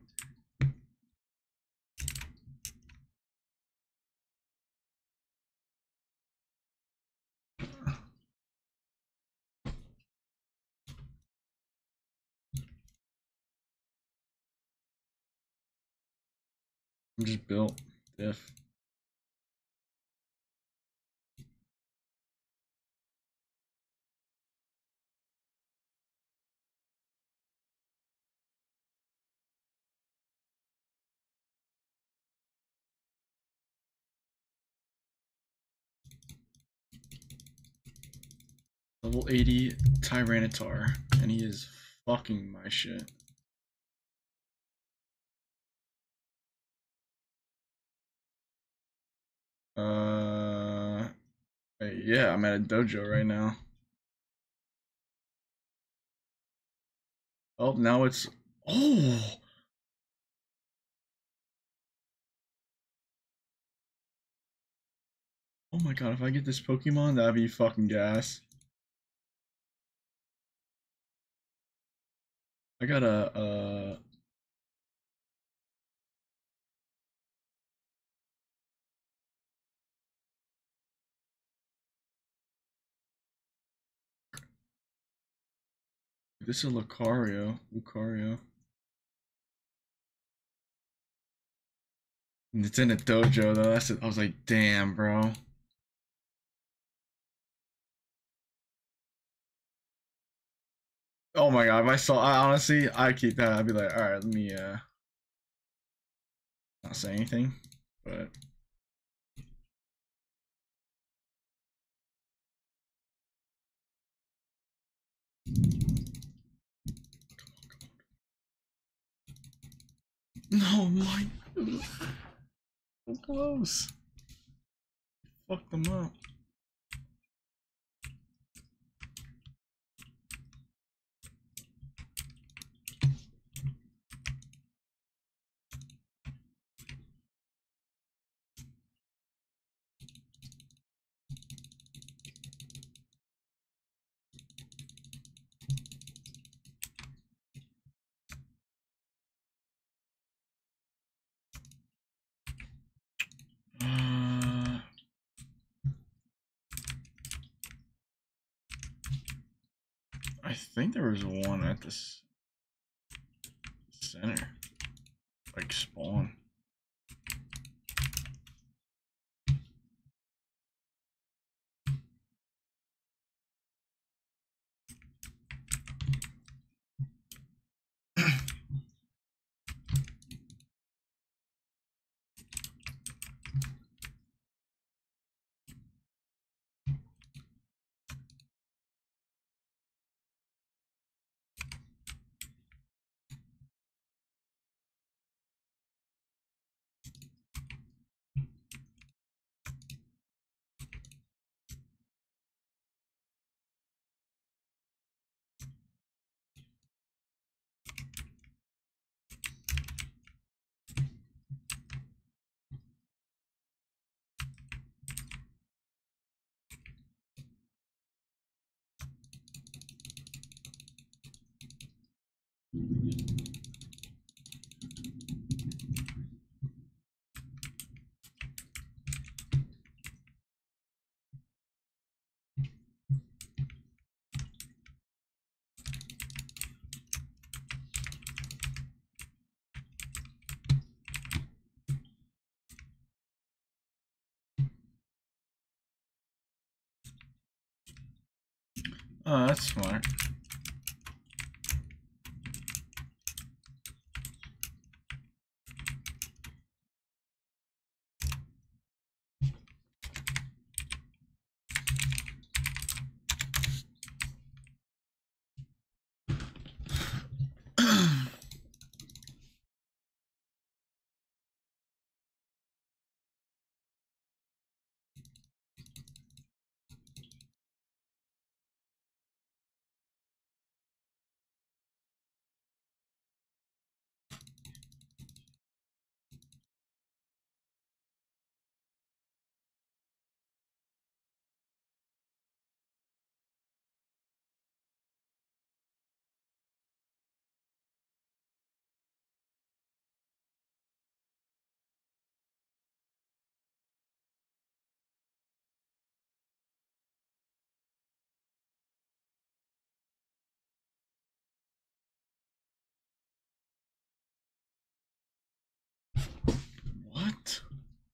S1: I'm just built. Diff. Level eighty Tyranitar, and he is fucking my shit. Uh, yeah, I'm at a dojo right now. Oh, now it's oh. Oh my god, if I get this Pokemon, that'd be fucking gas. I got a uh this is Lucario. Lucario. And it's in a dojo though. That's it. I was like, damn, bro. Oh my god, if I saw I honestly I keep that, I'd be like, alright, let me uh not say anything, but no, my so close. Fuck them up. Uh, I think there was one at this center, like spawn. Oh, that's smart. What?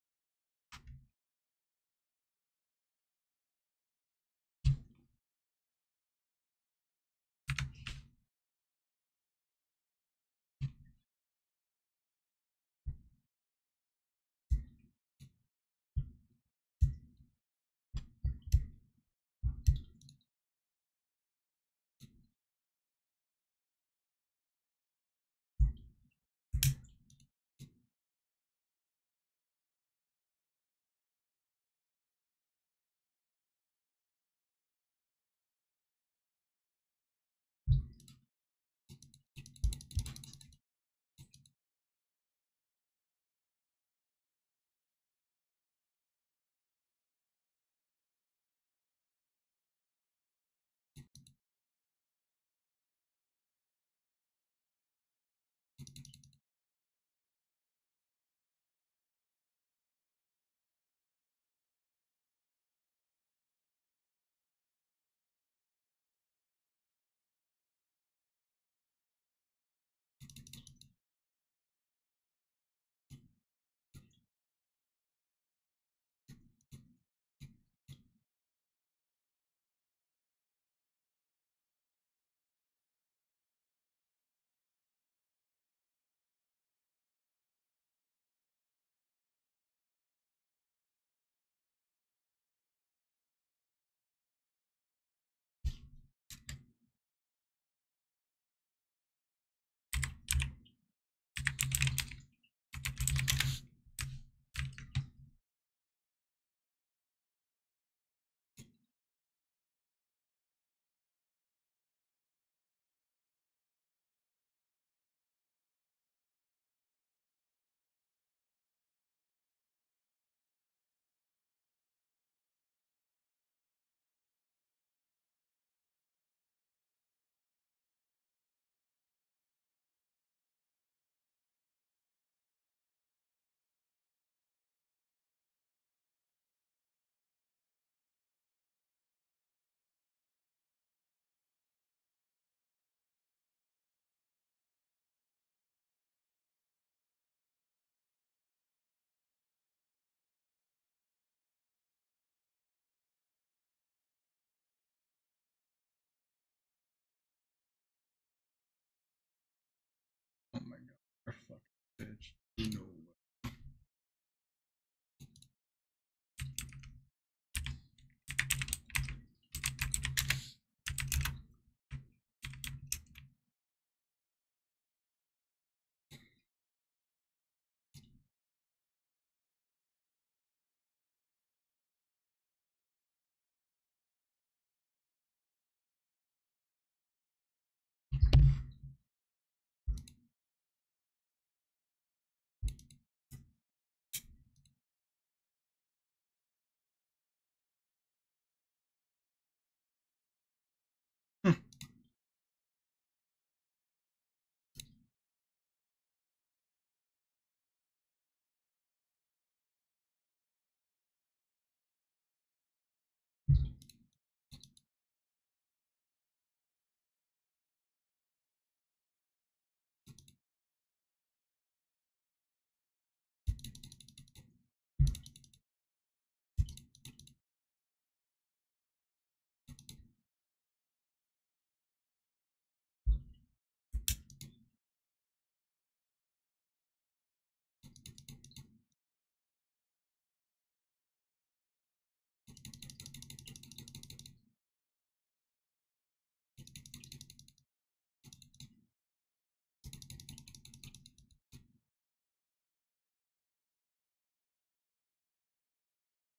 S1: Oh my god, you're a fucking bitch. You know what?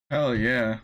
S1: Hell yeah.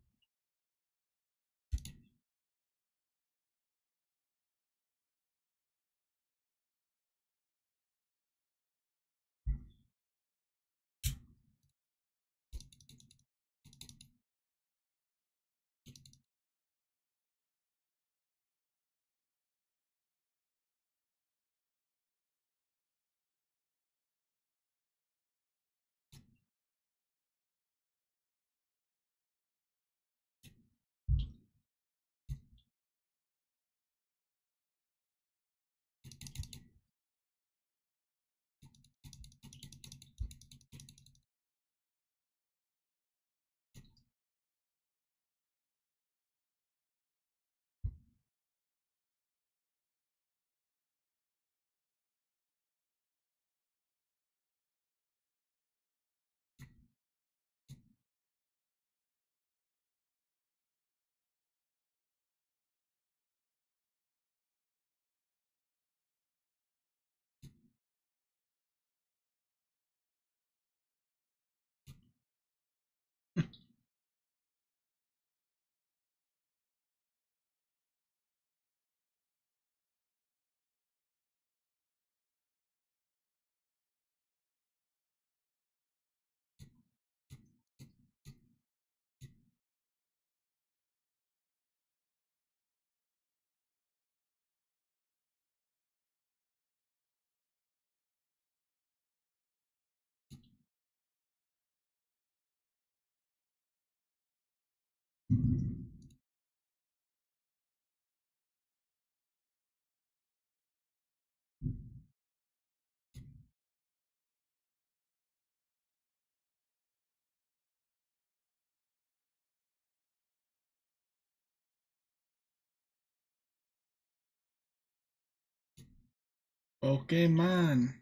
S1: Okay, man.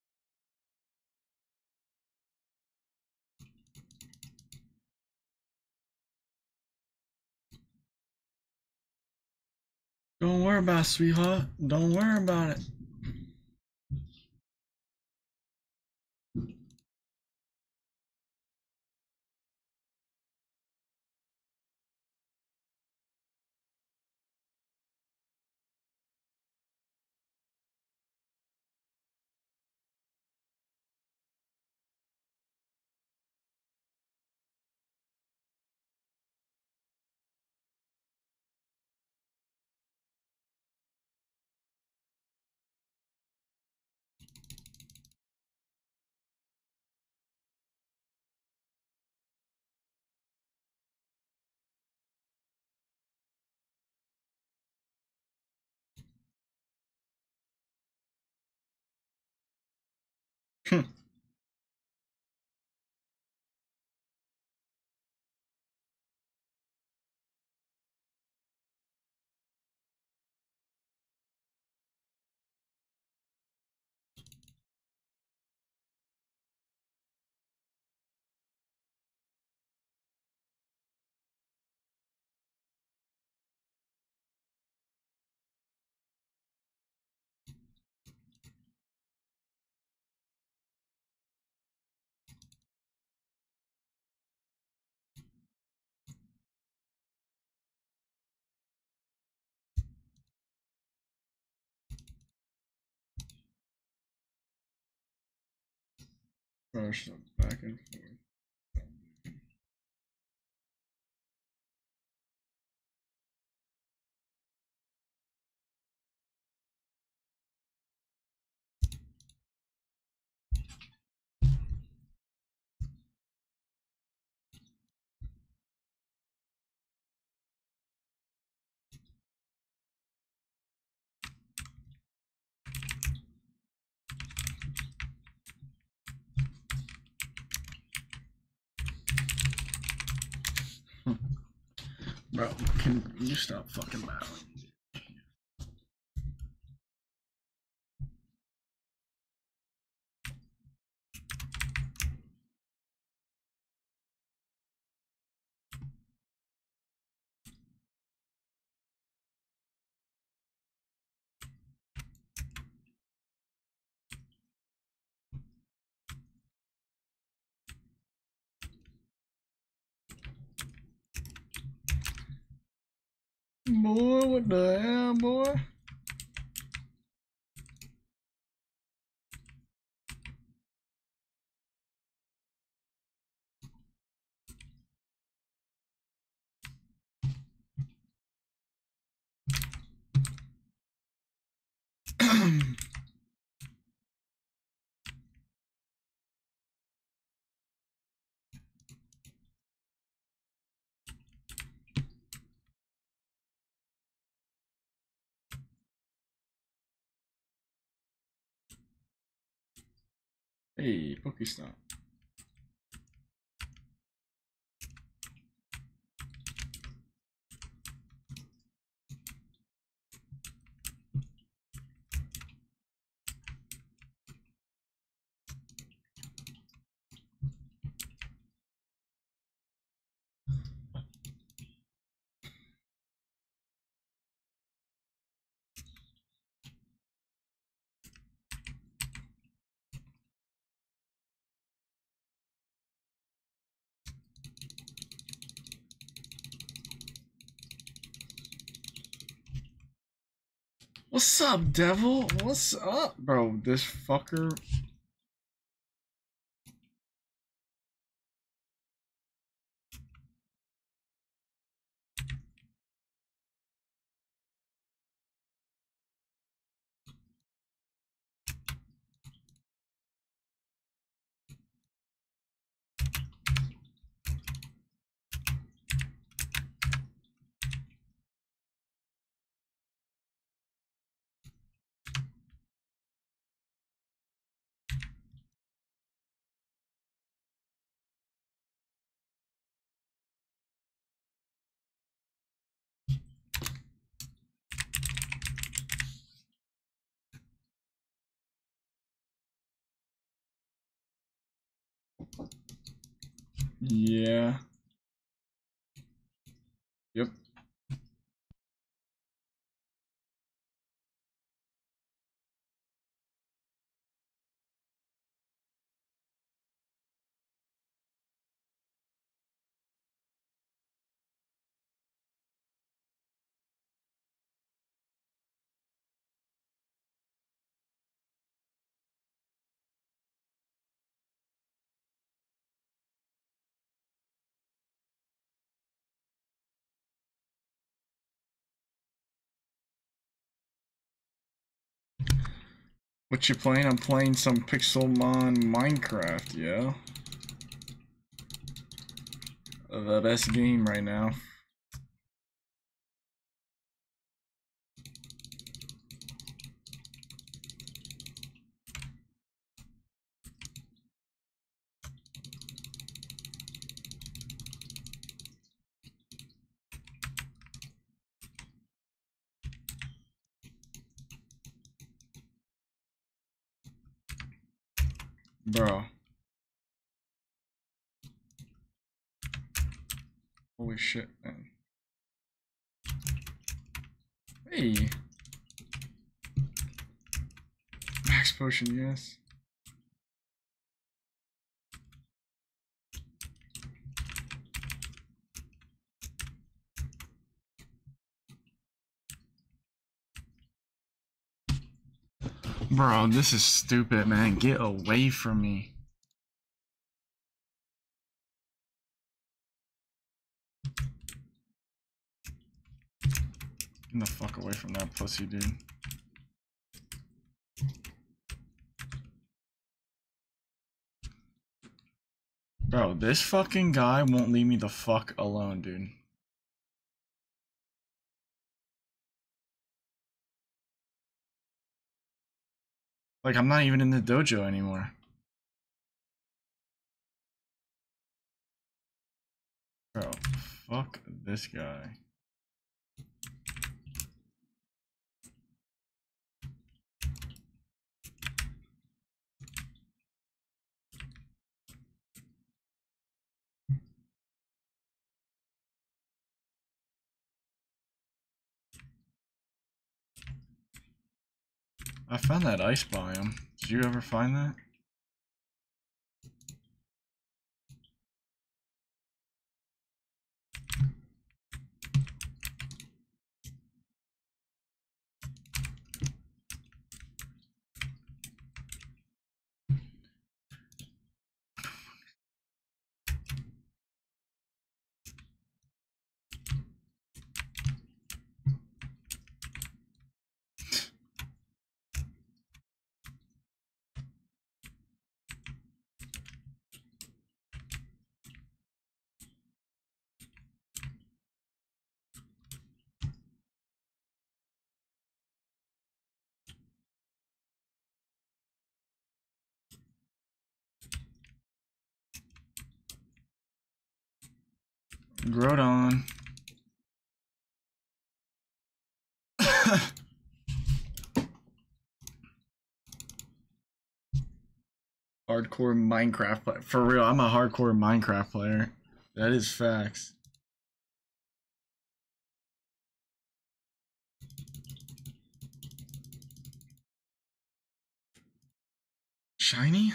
S1: Don't worry about it, sweetheart. Don't worry about it. Push them back and forth. Bro, can you stop fucking battling? Boy, what the hell, boy? Hey, Pokestop. What's up, devil? What's up, bro? This fucker. Yeah. Yep. What you playing? I'm playing some Pixelmon Minecraft, yo. The best game right now. Bro. Holy shit, man. Hey. Max potion, yes. Bro, this is stupid, man. Get away from me. Get the fuck away from that pussy, dude. Bro, this fucking guy won't leave me the fuck alone, dude. Like, I'm not even in the dojo anymore. Bro, fuck this guy. I found that ice biome. Did you ever find that? Groudon. Hardcore Minecraft player. For real, I'm a hardcore Minecraft player. That is facts. Shiny?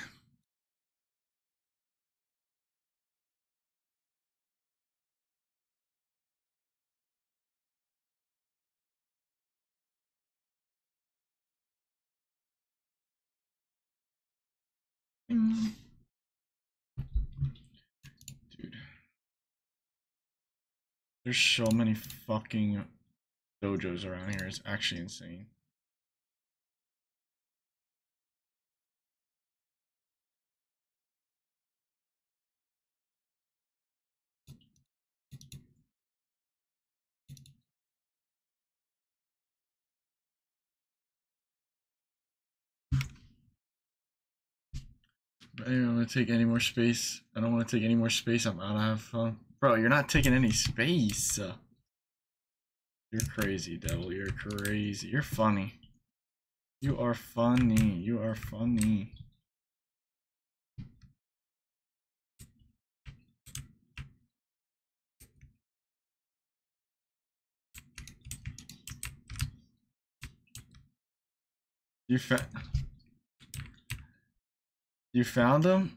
S1: Dude. There's so many fucking dojos around here. It's actually insane. I don't want to take any more space. I don't want to take any more space. I'm out of have fun. Bro, you're not taking any space. You're crazy, Devil. You're crazy. You're funny. You are funny. You are funny. You found. You found him?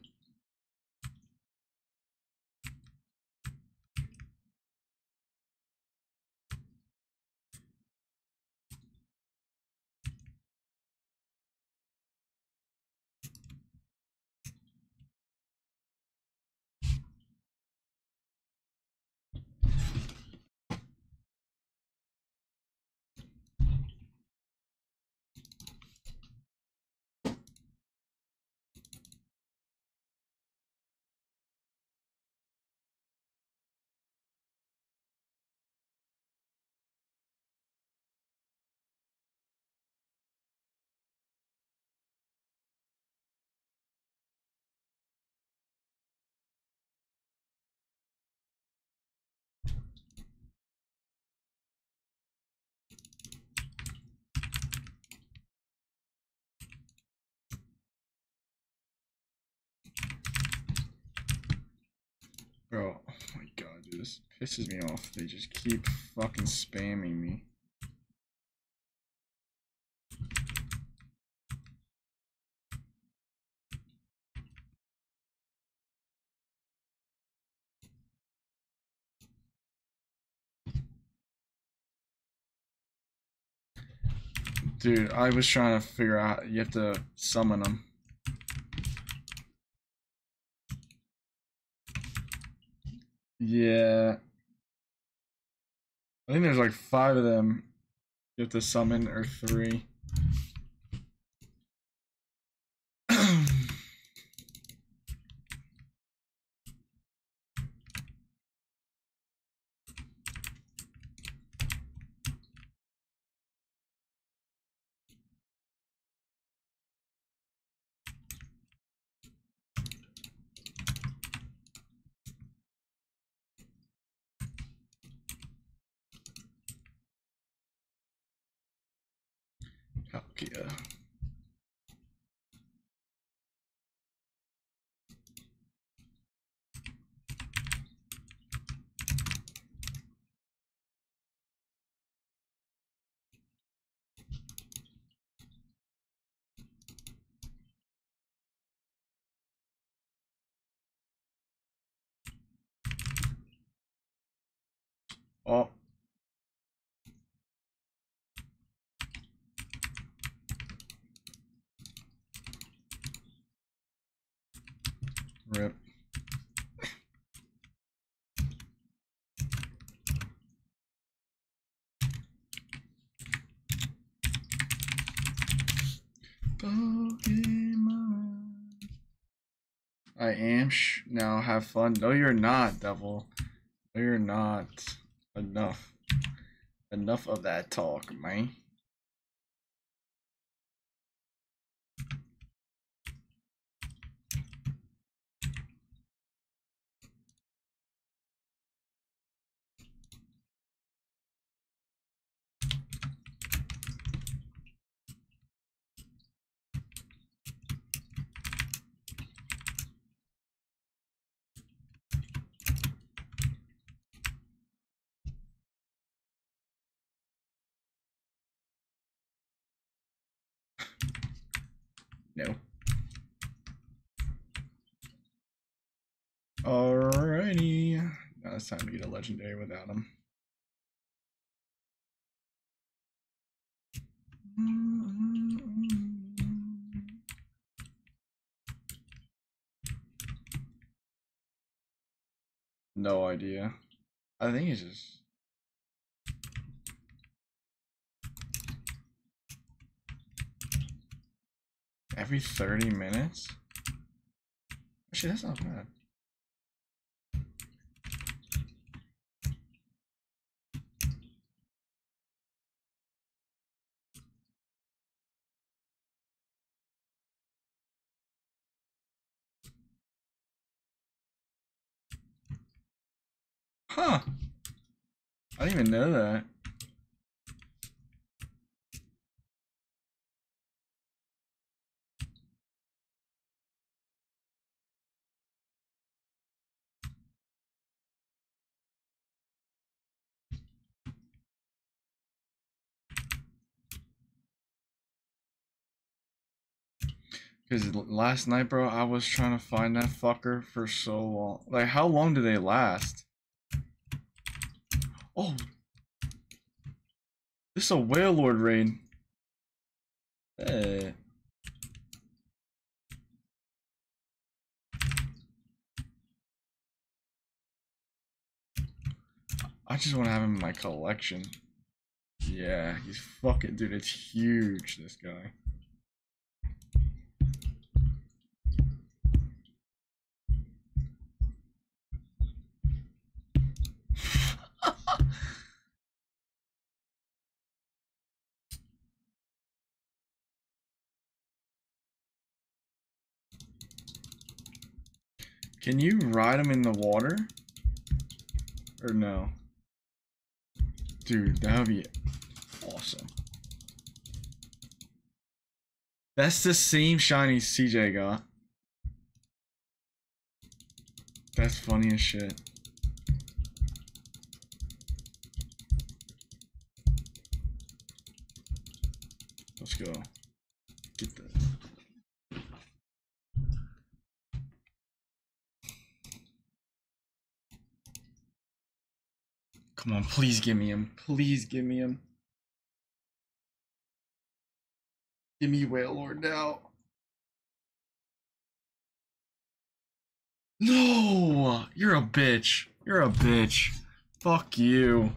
S1: Bro, oh my god, dude, this pisses me off. They just keep fucking spamming me. Dude, I was trying to figure out, you have to summon them. Yeah. I think there's like five of them you have to summon, or three. Palkia. Oh. Rip. Pokemon. I am. Shh. Now have fun. No, you're not, Devil. No, you're not. Enough. Enough of that talk, man. No. Alrighty. Now it's time to get a legendary without him. No idea. I think it's just... every thirty minutes? Actually, that's not bad. Huh. I didn't even know that. Because last night, bro, I was trying to find that fucker for so long. Like, how long do they last? Oh. This is a Whale Lord raid. Hey. I just want to have him in my collection. Yeah, he's fucking... dude, it's huge, this guy. Can you ride him in the water? Or no? Dude, that would be awesome. That's the same shiny C J got. That's funny as shit. Let's go. Get that. Come on, please give me him. Please give me him. Give me Whale Lord now. No! You're a bitch. You're a bitch. Fuck you.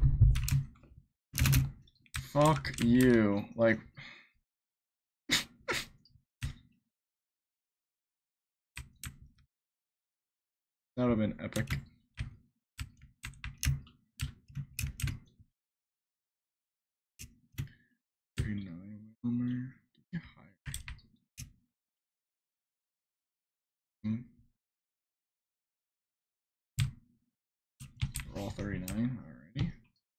S1: Fuck you. Like... that would have been epic. thirty-nine Wilmer. Get higher. Hmm. We're all thirty-nine already.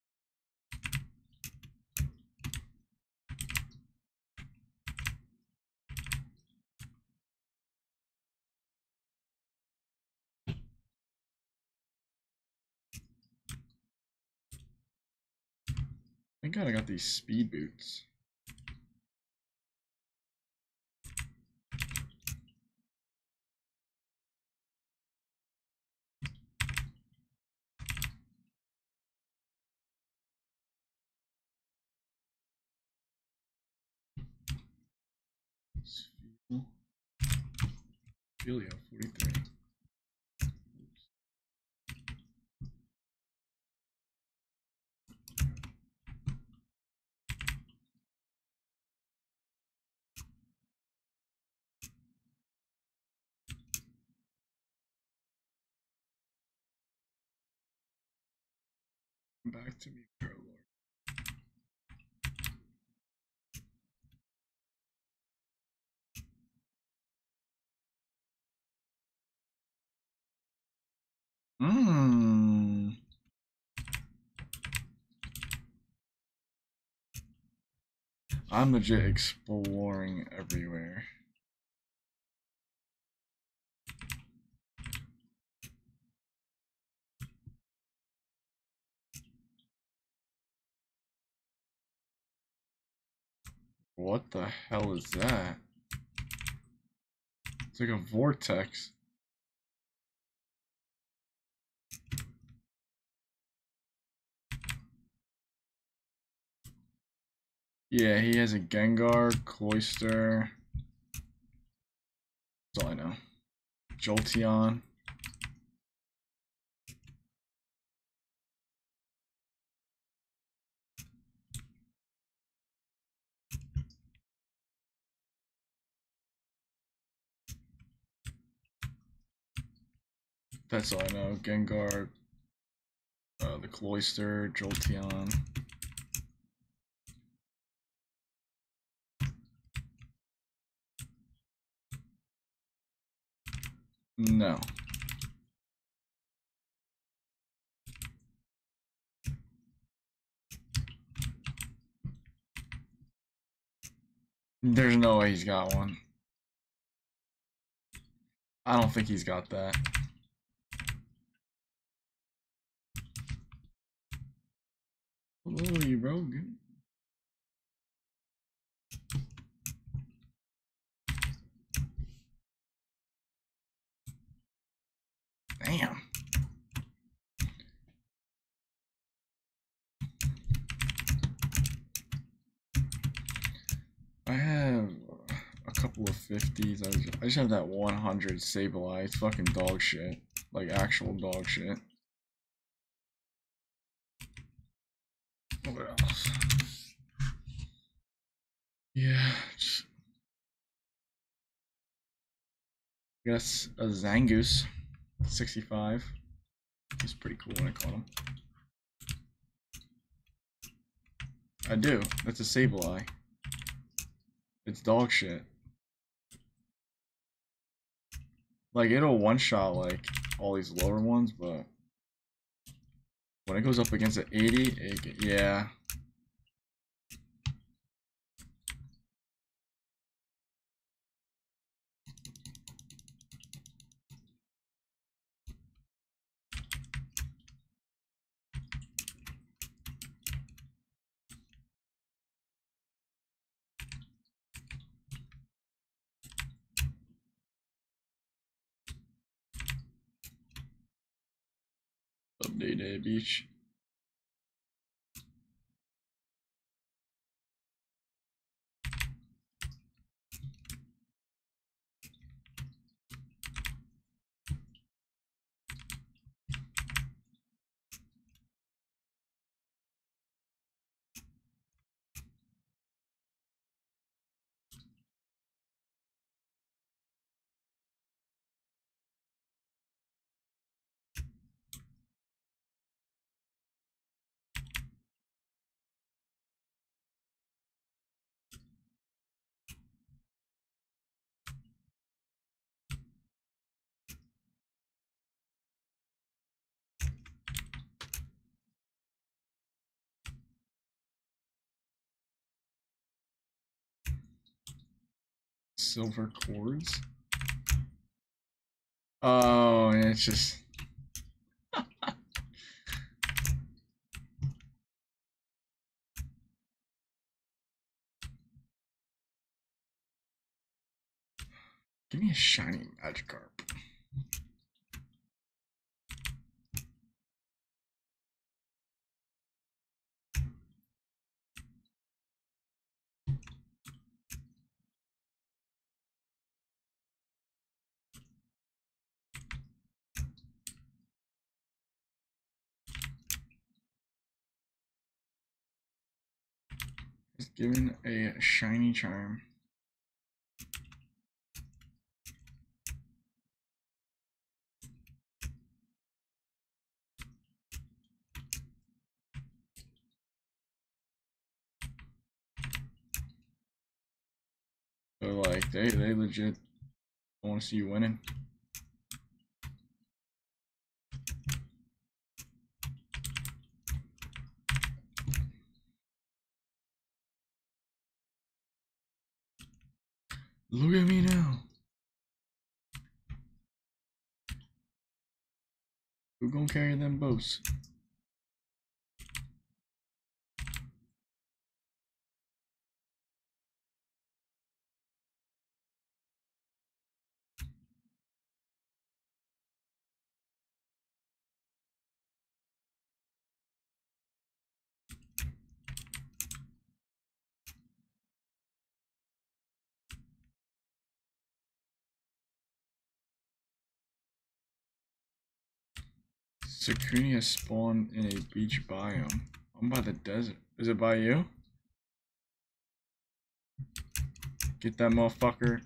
S1: Thank God I got these speed boots. Julia, forty-three. Back to me, Pro Lord. Mmm. I'm legit exploring everywhere. What the hell is that? It's like a vortex. Yeah, he has a Gengar, Cloyster. That's all I know. Jolteon. That's all I know. Gengar, uh, the Cloyster, Jolteon. No. There's no way he's got one. I don't think he's got that. Hello, you rogue. Damn. I have a couple of fifties. I just, I just have that one hundred Sableye. It's fucking dog shit. Like actual dog shit. What else? Yeah. Just... Guess a Zangoose. sixty-five. He's pretty cool when I caught him. I do. That's a Sableye. It's dog shit. Like, it'll one-shot, like, all these lower ones, but when it goes up against an eighty, it, yeah. Updated beach. Silver cords. Oh, and it's just. Give me a shiny Magikarp. Just given a shiny charm. So like they they legit want to see you winning. Look at me now. Who gonna carry them boats? Sucunia spawned in a beach biome. I'm by the desert. Is it by you? Get that motherfucker.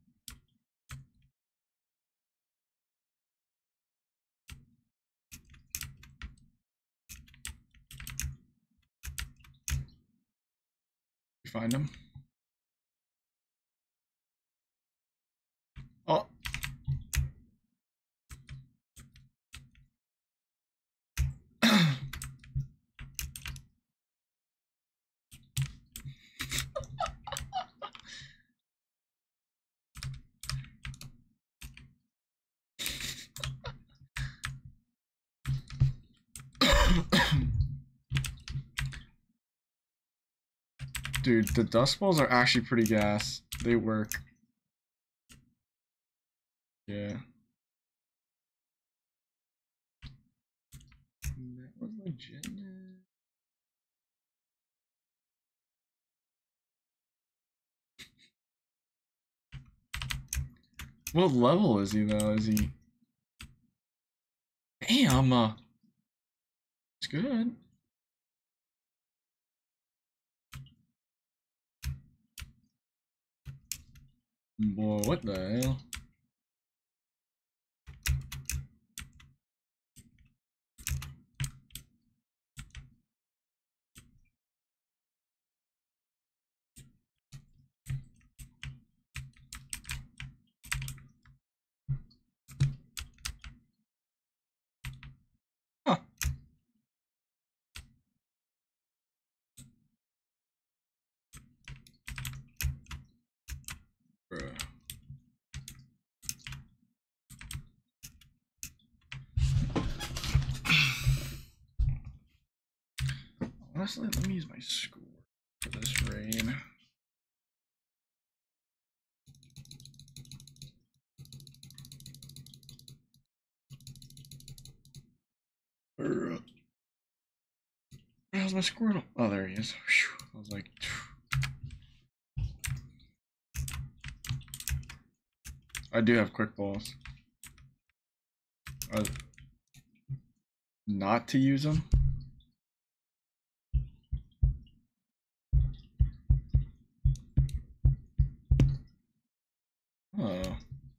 S1: You find him? Oh. Dude, the dust balls are actually pretty gas. They work. Yeah. That was legit. What level is he though? Is he? Damn. Uh, it's good. Boy, what the hell? Huh. Bruh. Honestly, let me use my score for this raid. How's my Squirtle? Oh, there he is. Whew. I was like, phew. I do have quick balls. Uh, not to use them? Oh.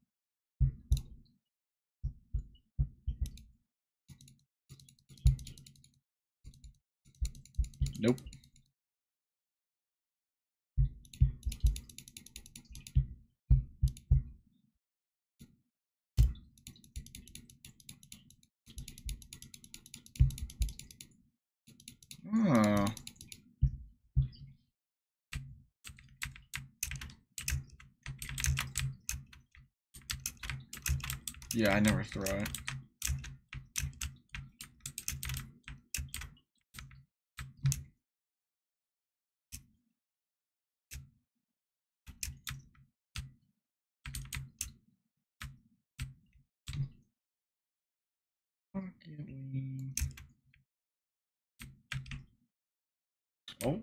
S1: Nope. Oh. Yeah, I never throw it. Oh.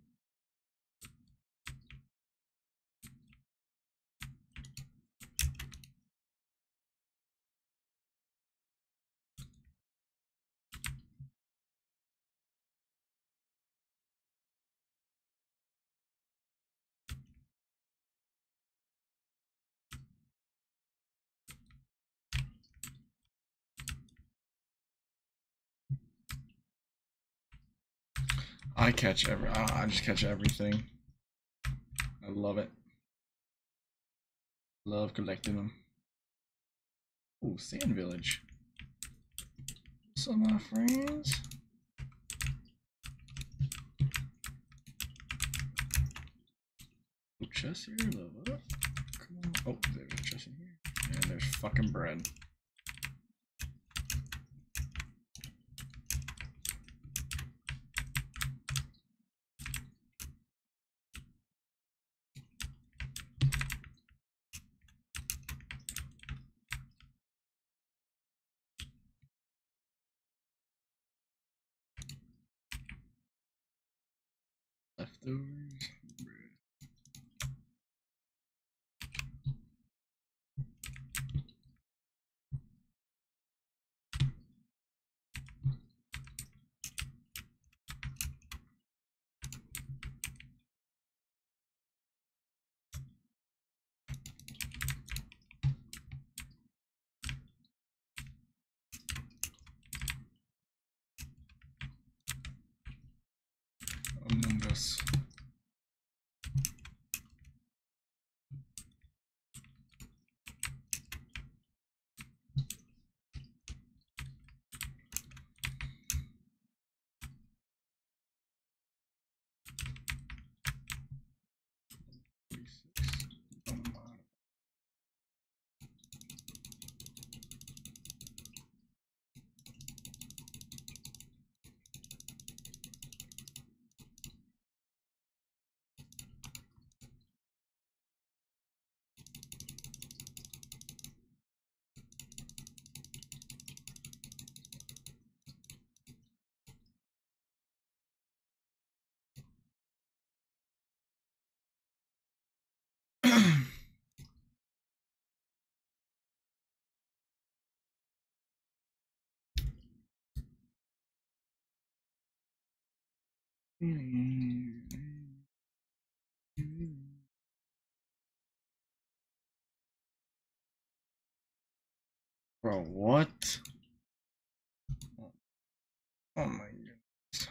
S1: I catch every. I just catch everything. I love it. Love collecting them. Oh, Sand Village. What's up, my friends? Oh, chest here. Love up. Come on. Oh, there's a chest in here. And there's fucking bread. Leftovers. this. Bro, what? Oh my goodness.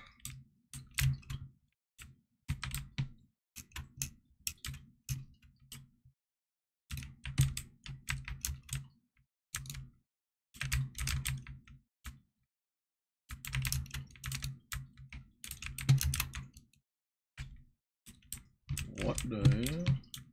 S1: What the hell?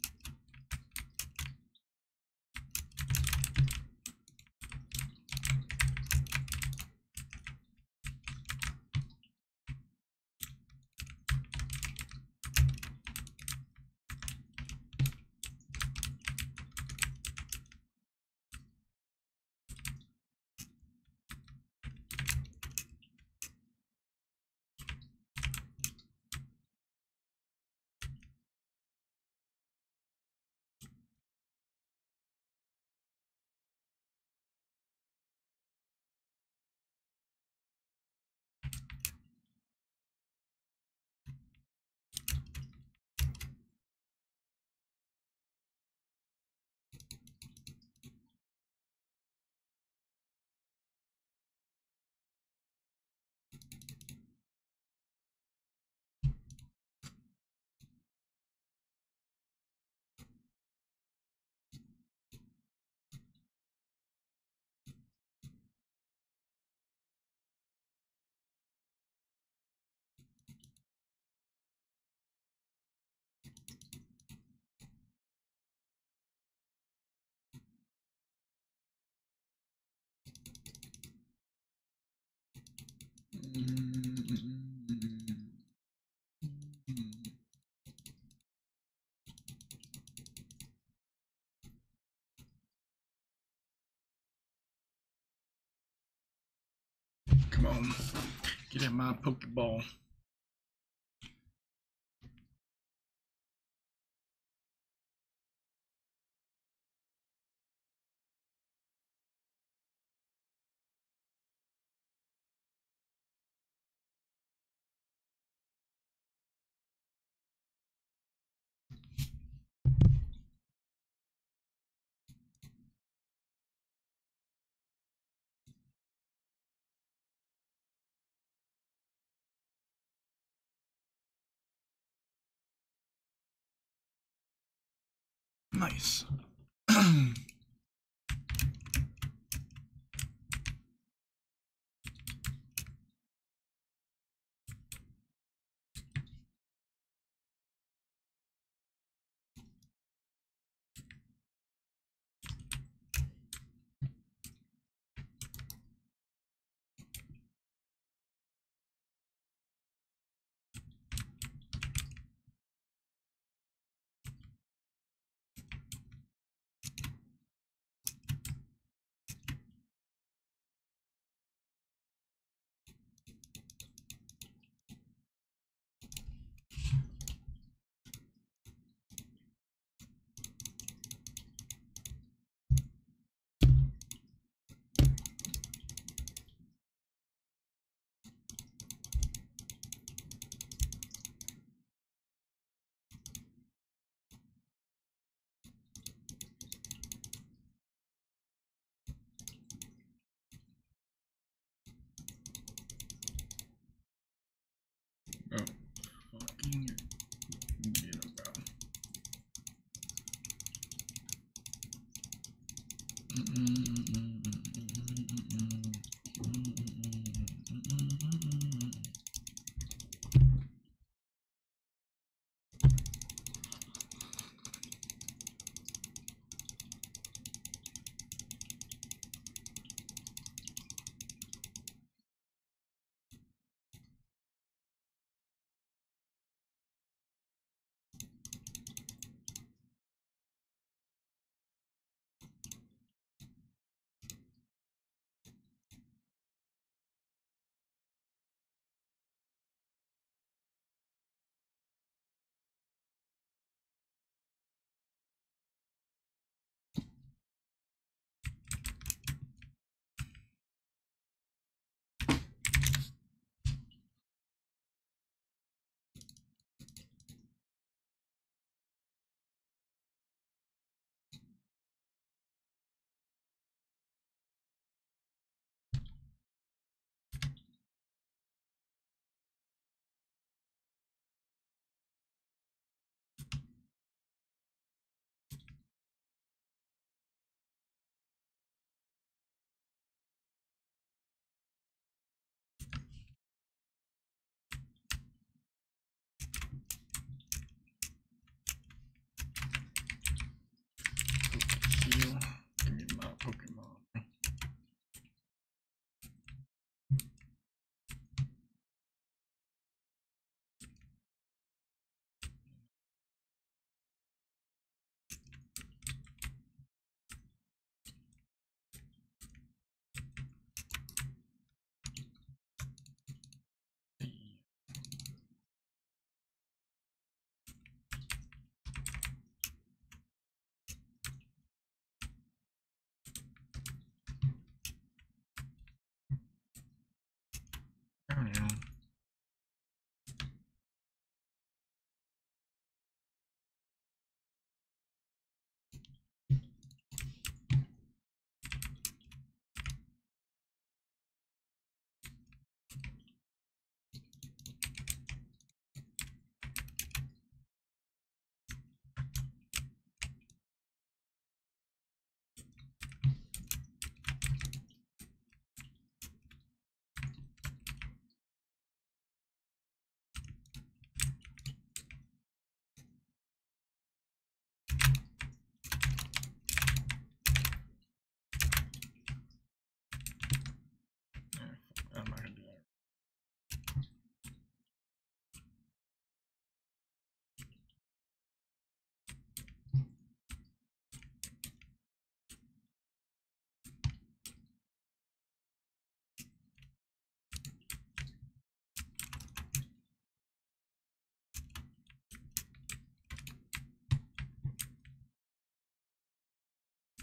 S1: Come on, get at my Pokeball. Nice.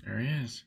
S1: There he is.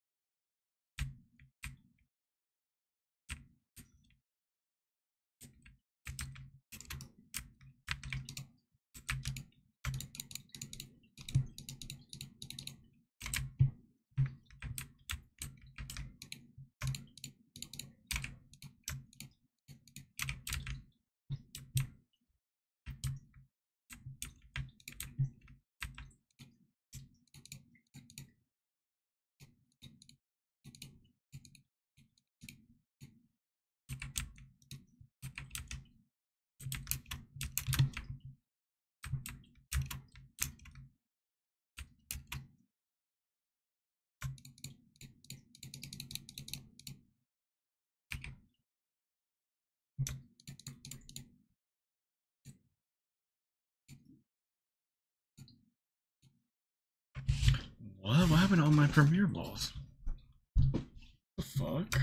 S1: What? What happened to all my Premier balls? What the fuck?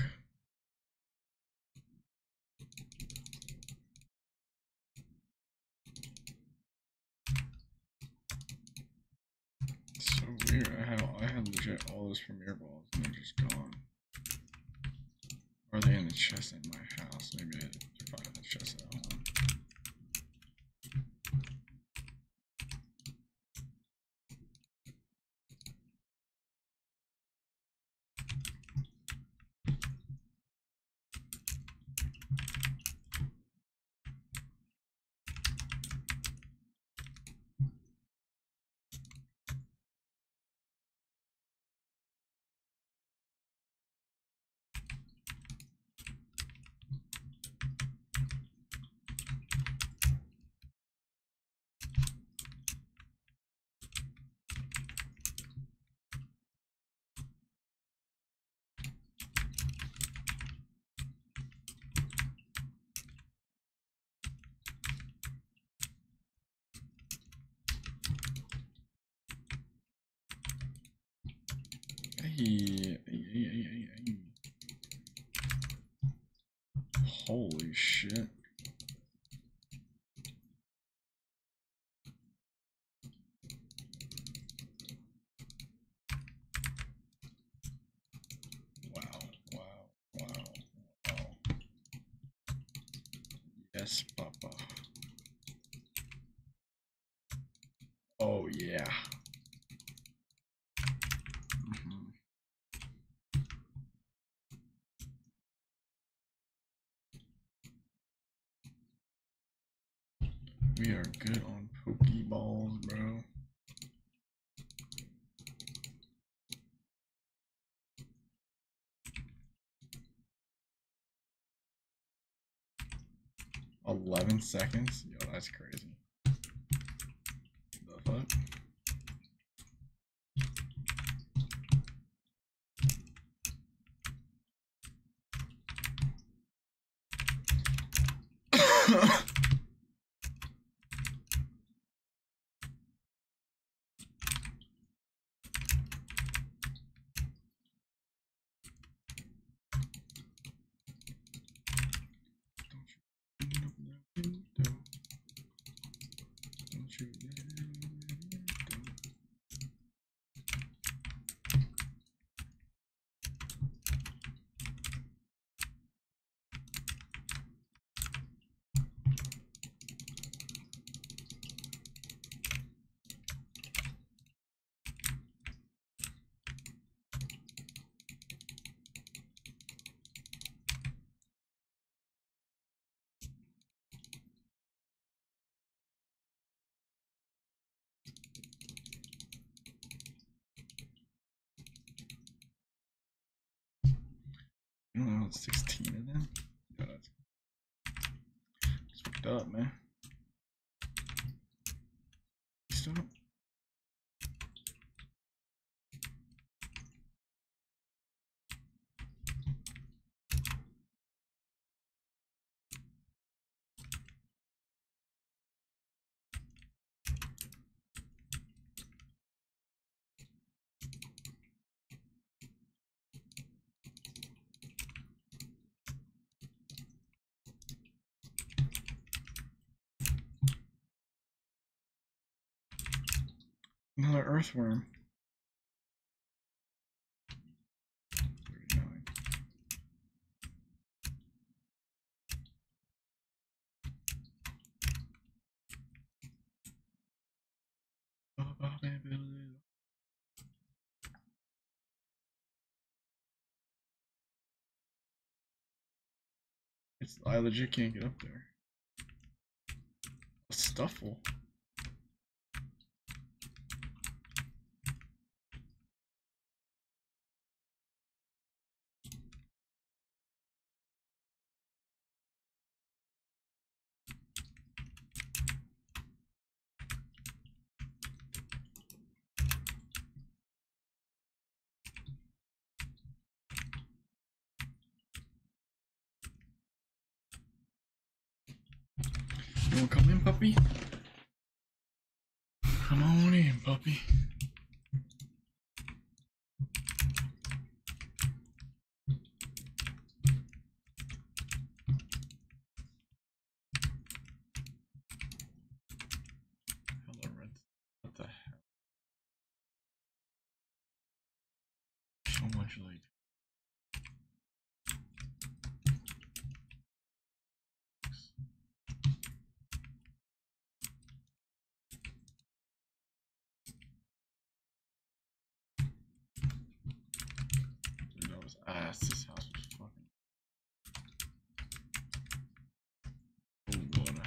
S1: It's so weird. I had I had legit all those Premier balls and they're just gone. Or are they in the chest in my house? Maybe they're probably in the chest at home. Hey, hey, hey, hey, hey. Holy shit. Wow, wow, wow, wow. Yes, Papa. Oh, yeah. Mm-hmm. We are good on Pokeballs, bro. eleven seconds? Yo, that's crazy. The fuck? You don't know, sixteen of them? Yeah, that's, that's fucked up, man. Stop. Another earthworm. It's, I legit can't get up there. A Stuffle. You wanna come in, puppy? Come on in, puppy. Hello, Red. What the hell? So much light. Dude, that was ass. This house was fucking. Oh, water.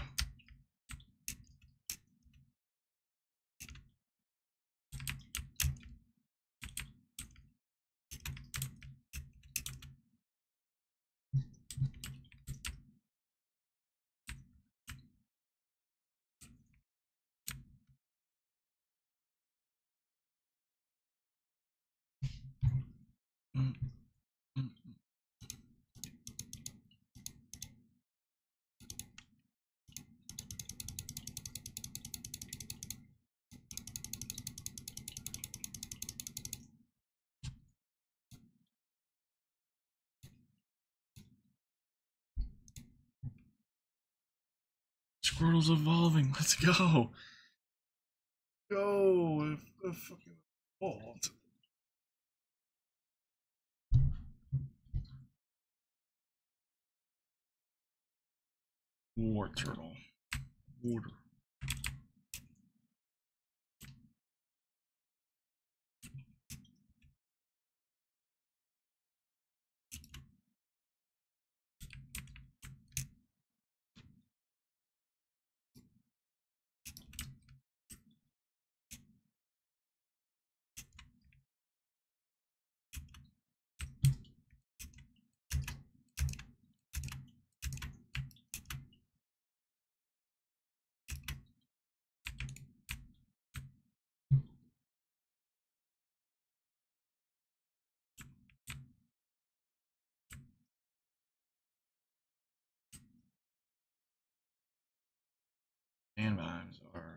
S1: Mm, mm, mm. Squirtle's evolving. Let's go. Go. If, if fucking evolved. War turtle. Water. And vibes are.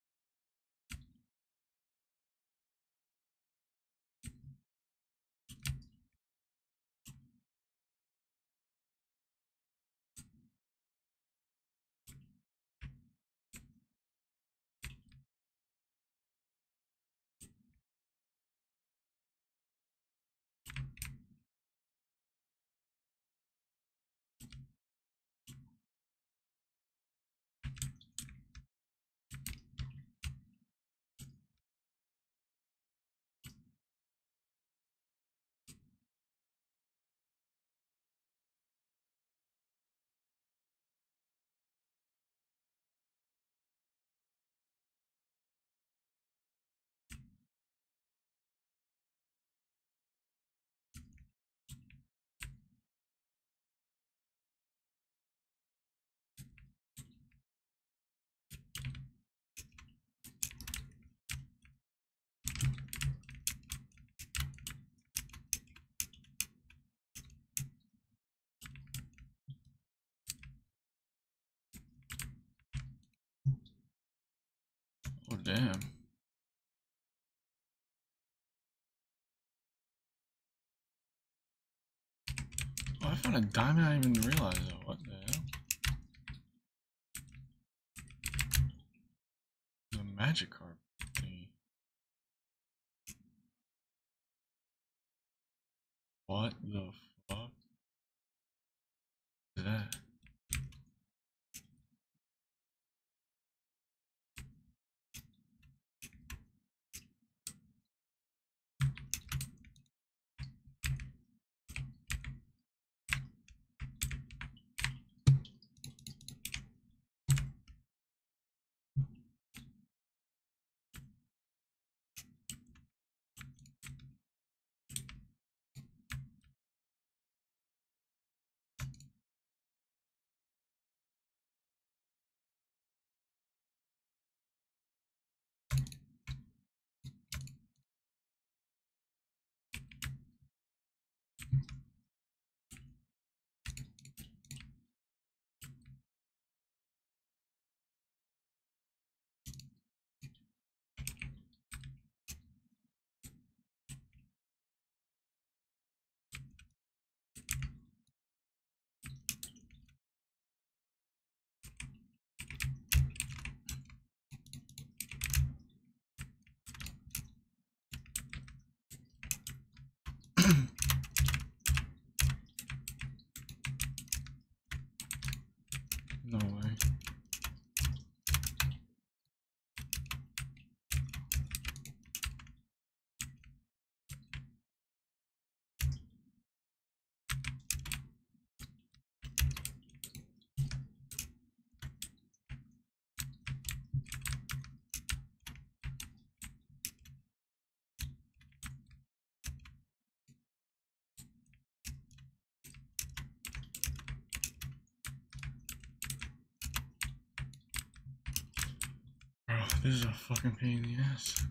S1: Oh, damn. Oh, I found a diamond. I didn't even realize it. What the hell? The magic card thingy. What the fuck is that? This is a fucking pain in the ass.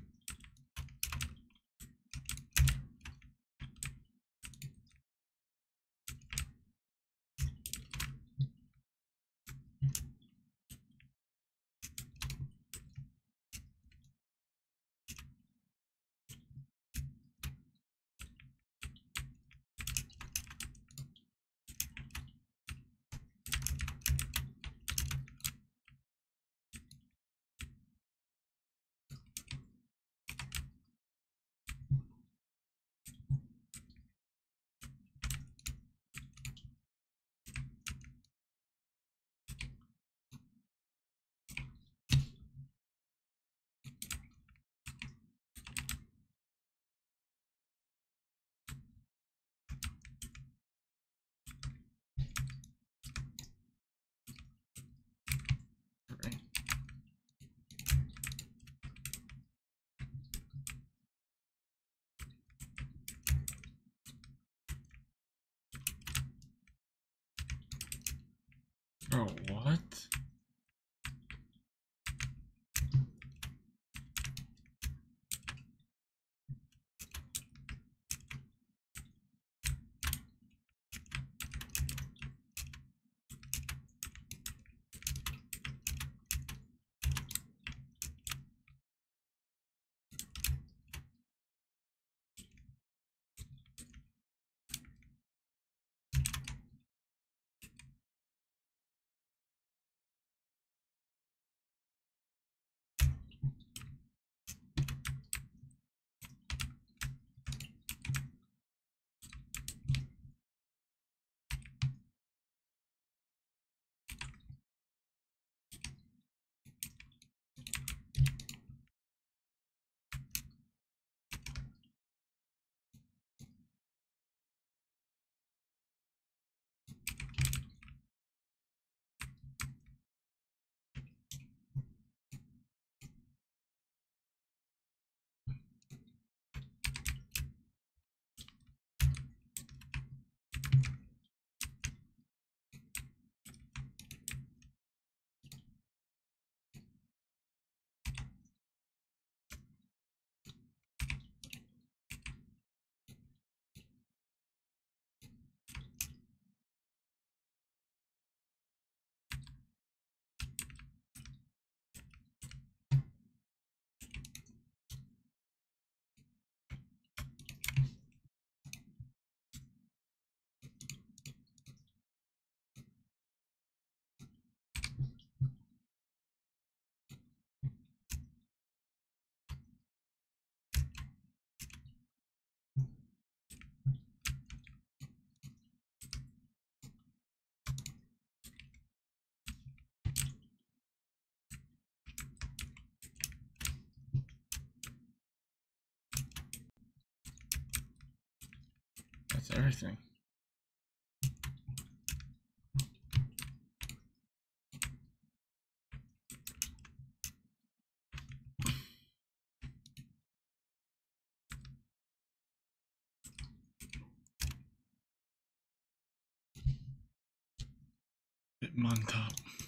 S1: Bro, what? That's everything. Bitmontop.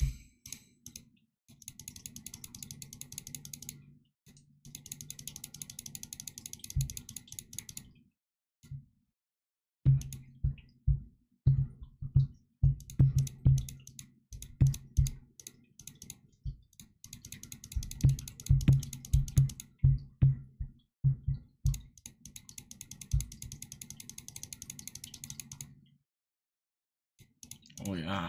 S1: Oh yeah.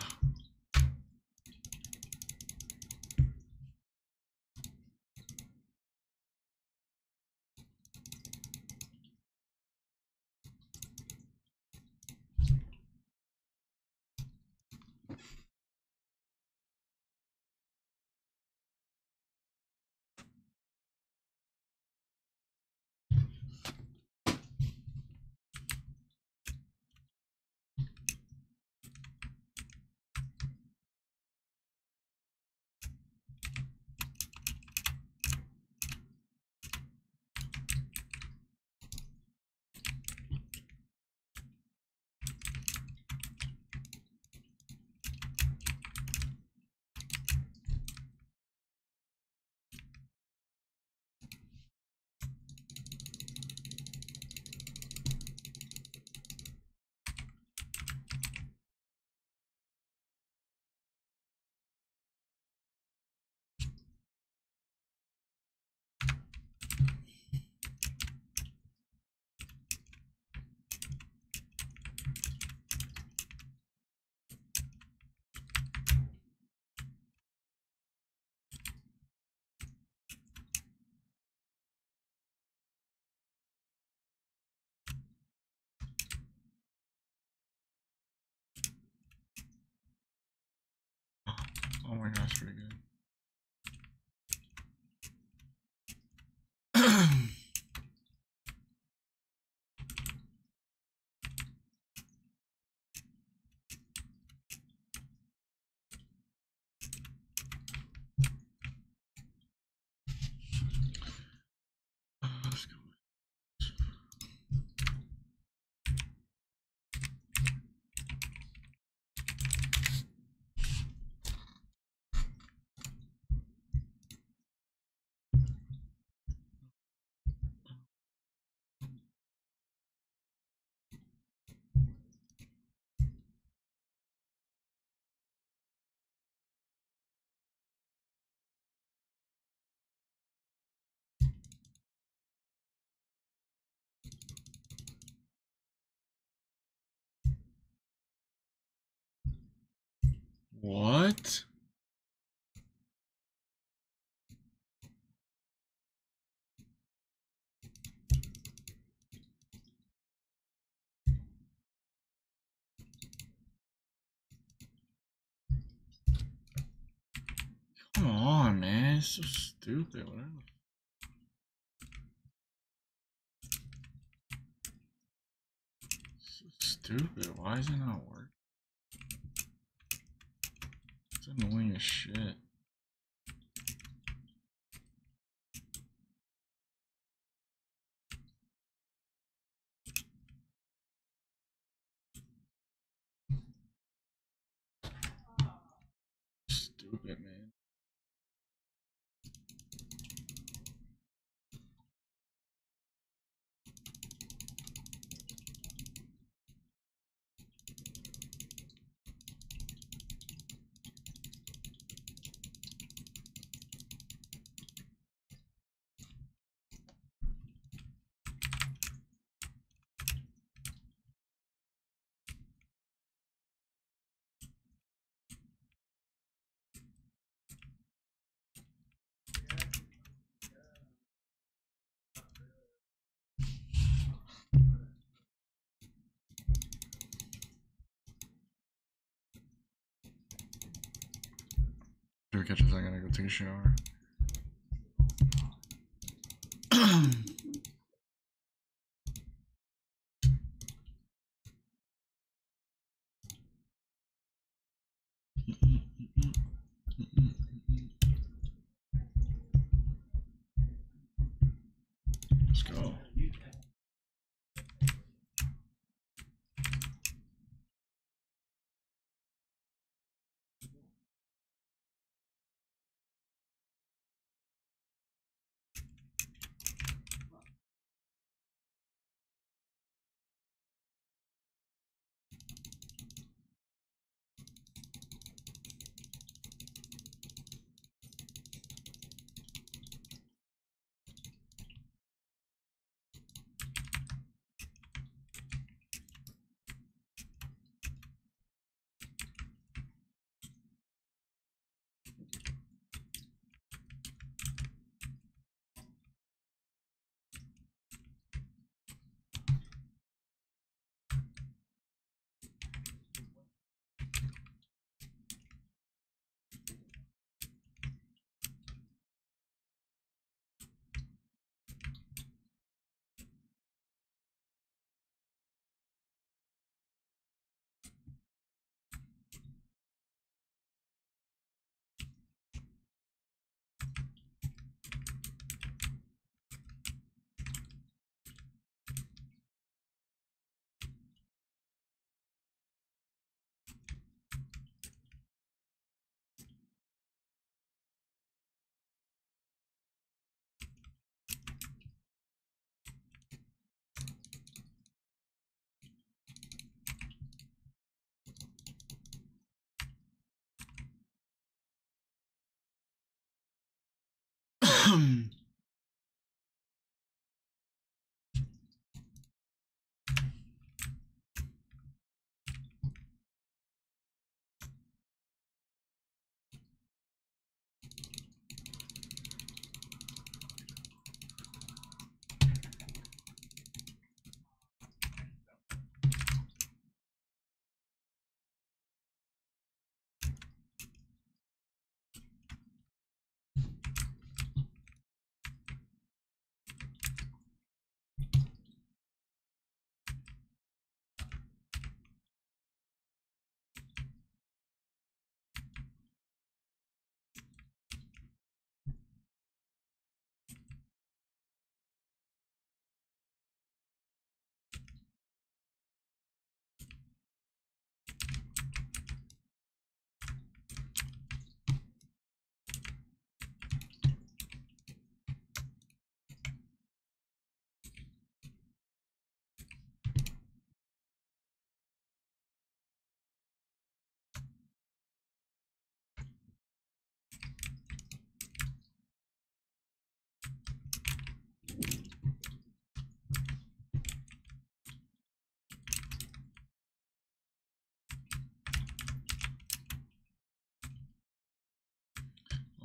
S1: Oh my gosh, pretty good. Let's go. What? Come on, man. It's so stupid. Whatever. So stupid. Why is it not working? It's annoying as shit. Stupid, man. If it catches, I gotta go take a shower. Let's go.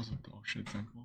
S1: Also dog shit temple.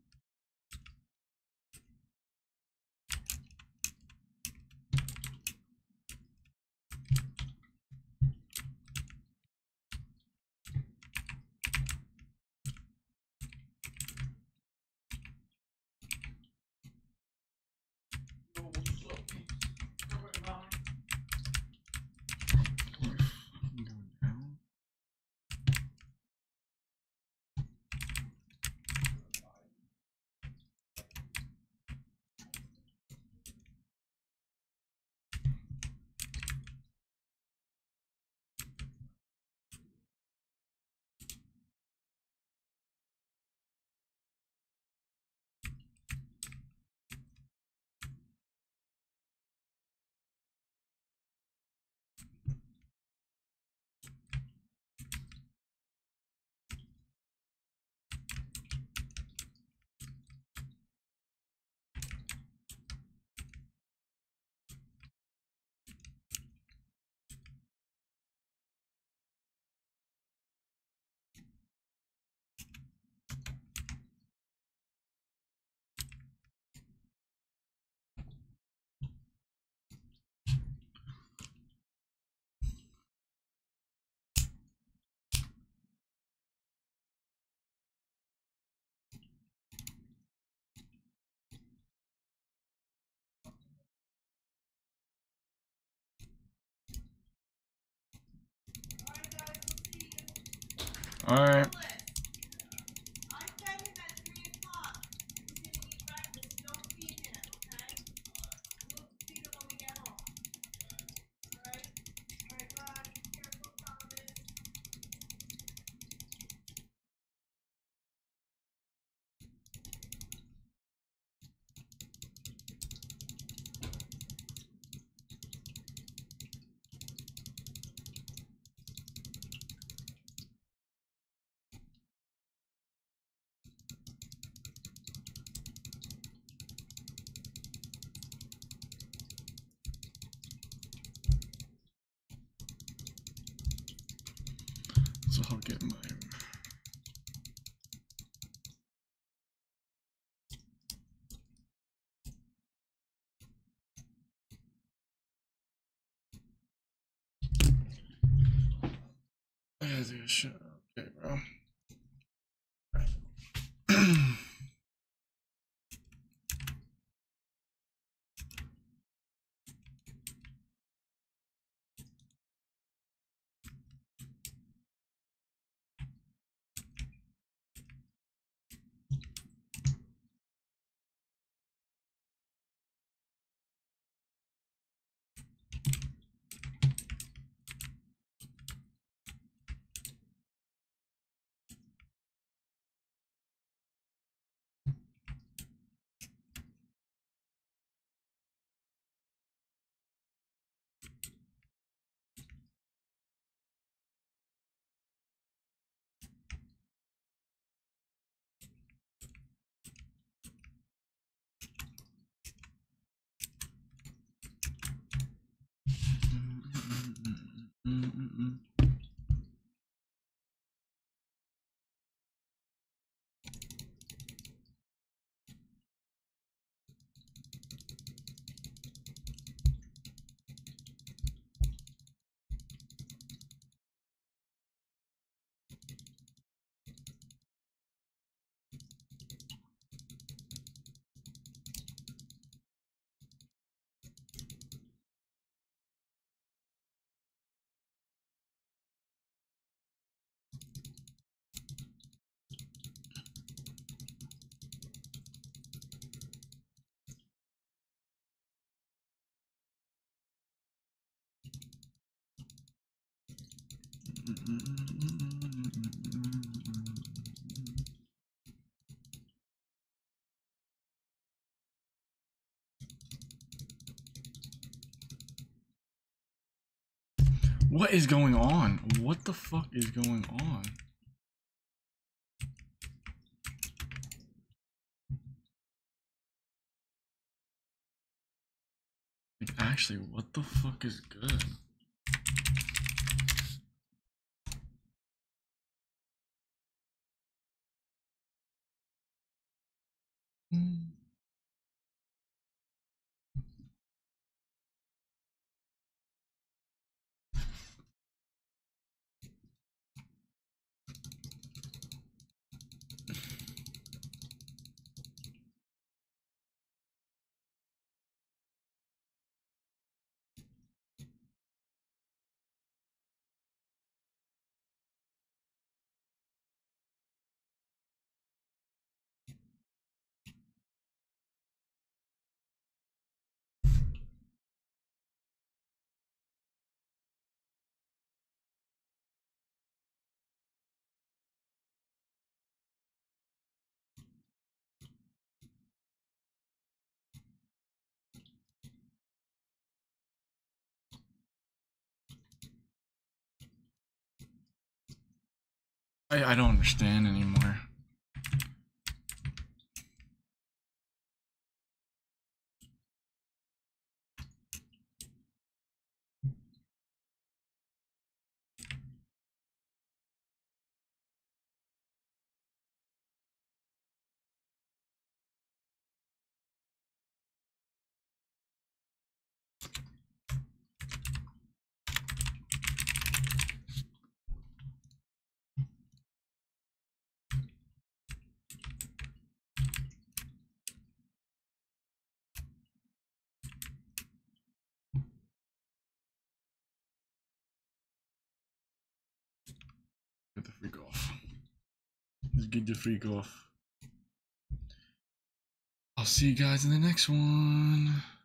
S1: Alright. So I'll get my I gotta do a shit. Okay, bro. What is going on? What the fuck is going on? Like, actually, what the fuck is good? I, I don't understand anymore. Get the freak off. Let's get the freak off. I'll see you guys in the next one.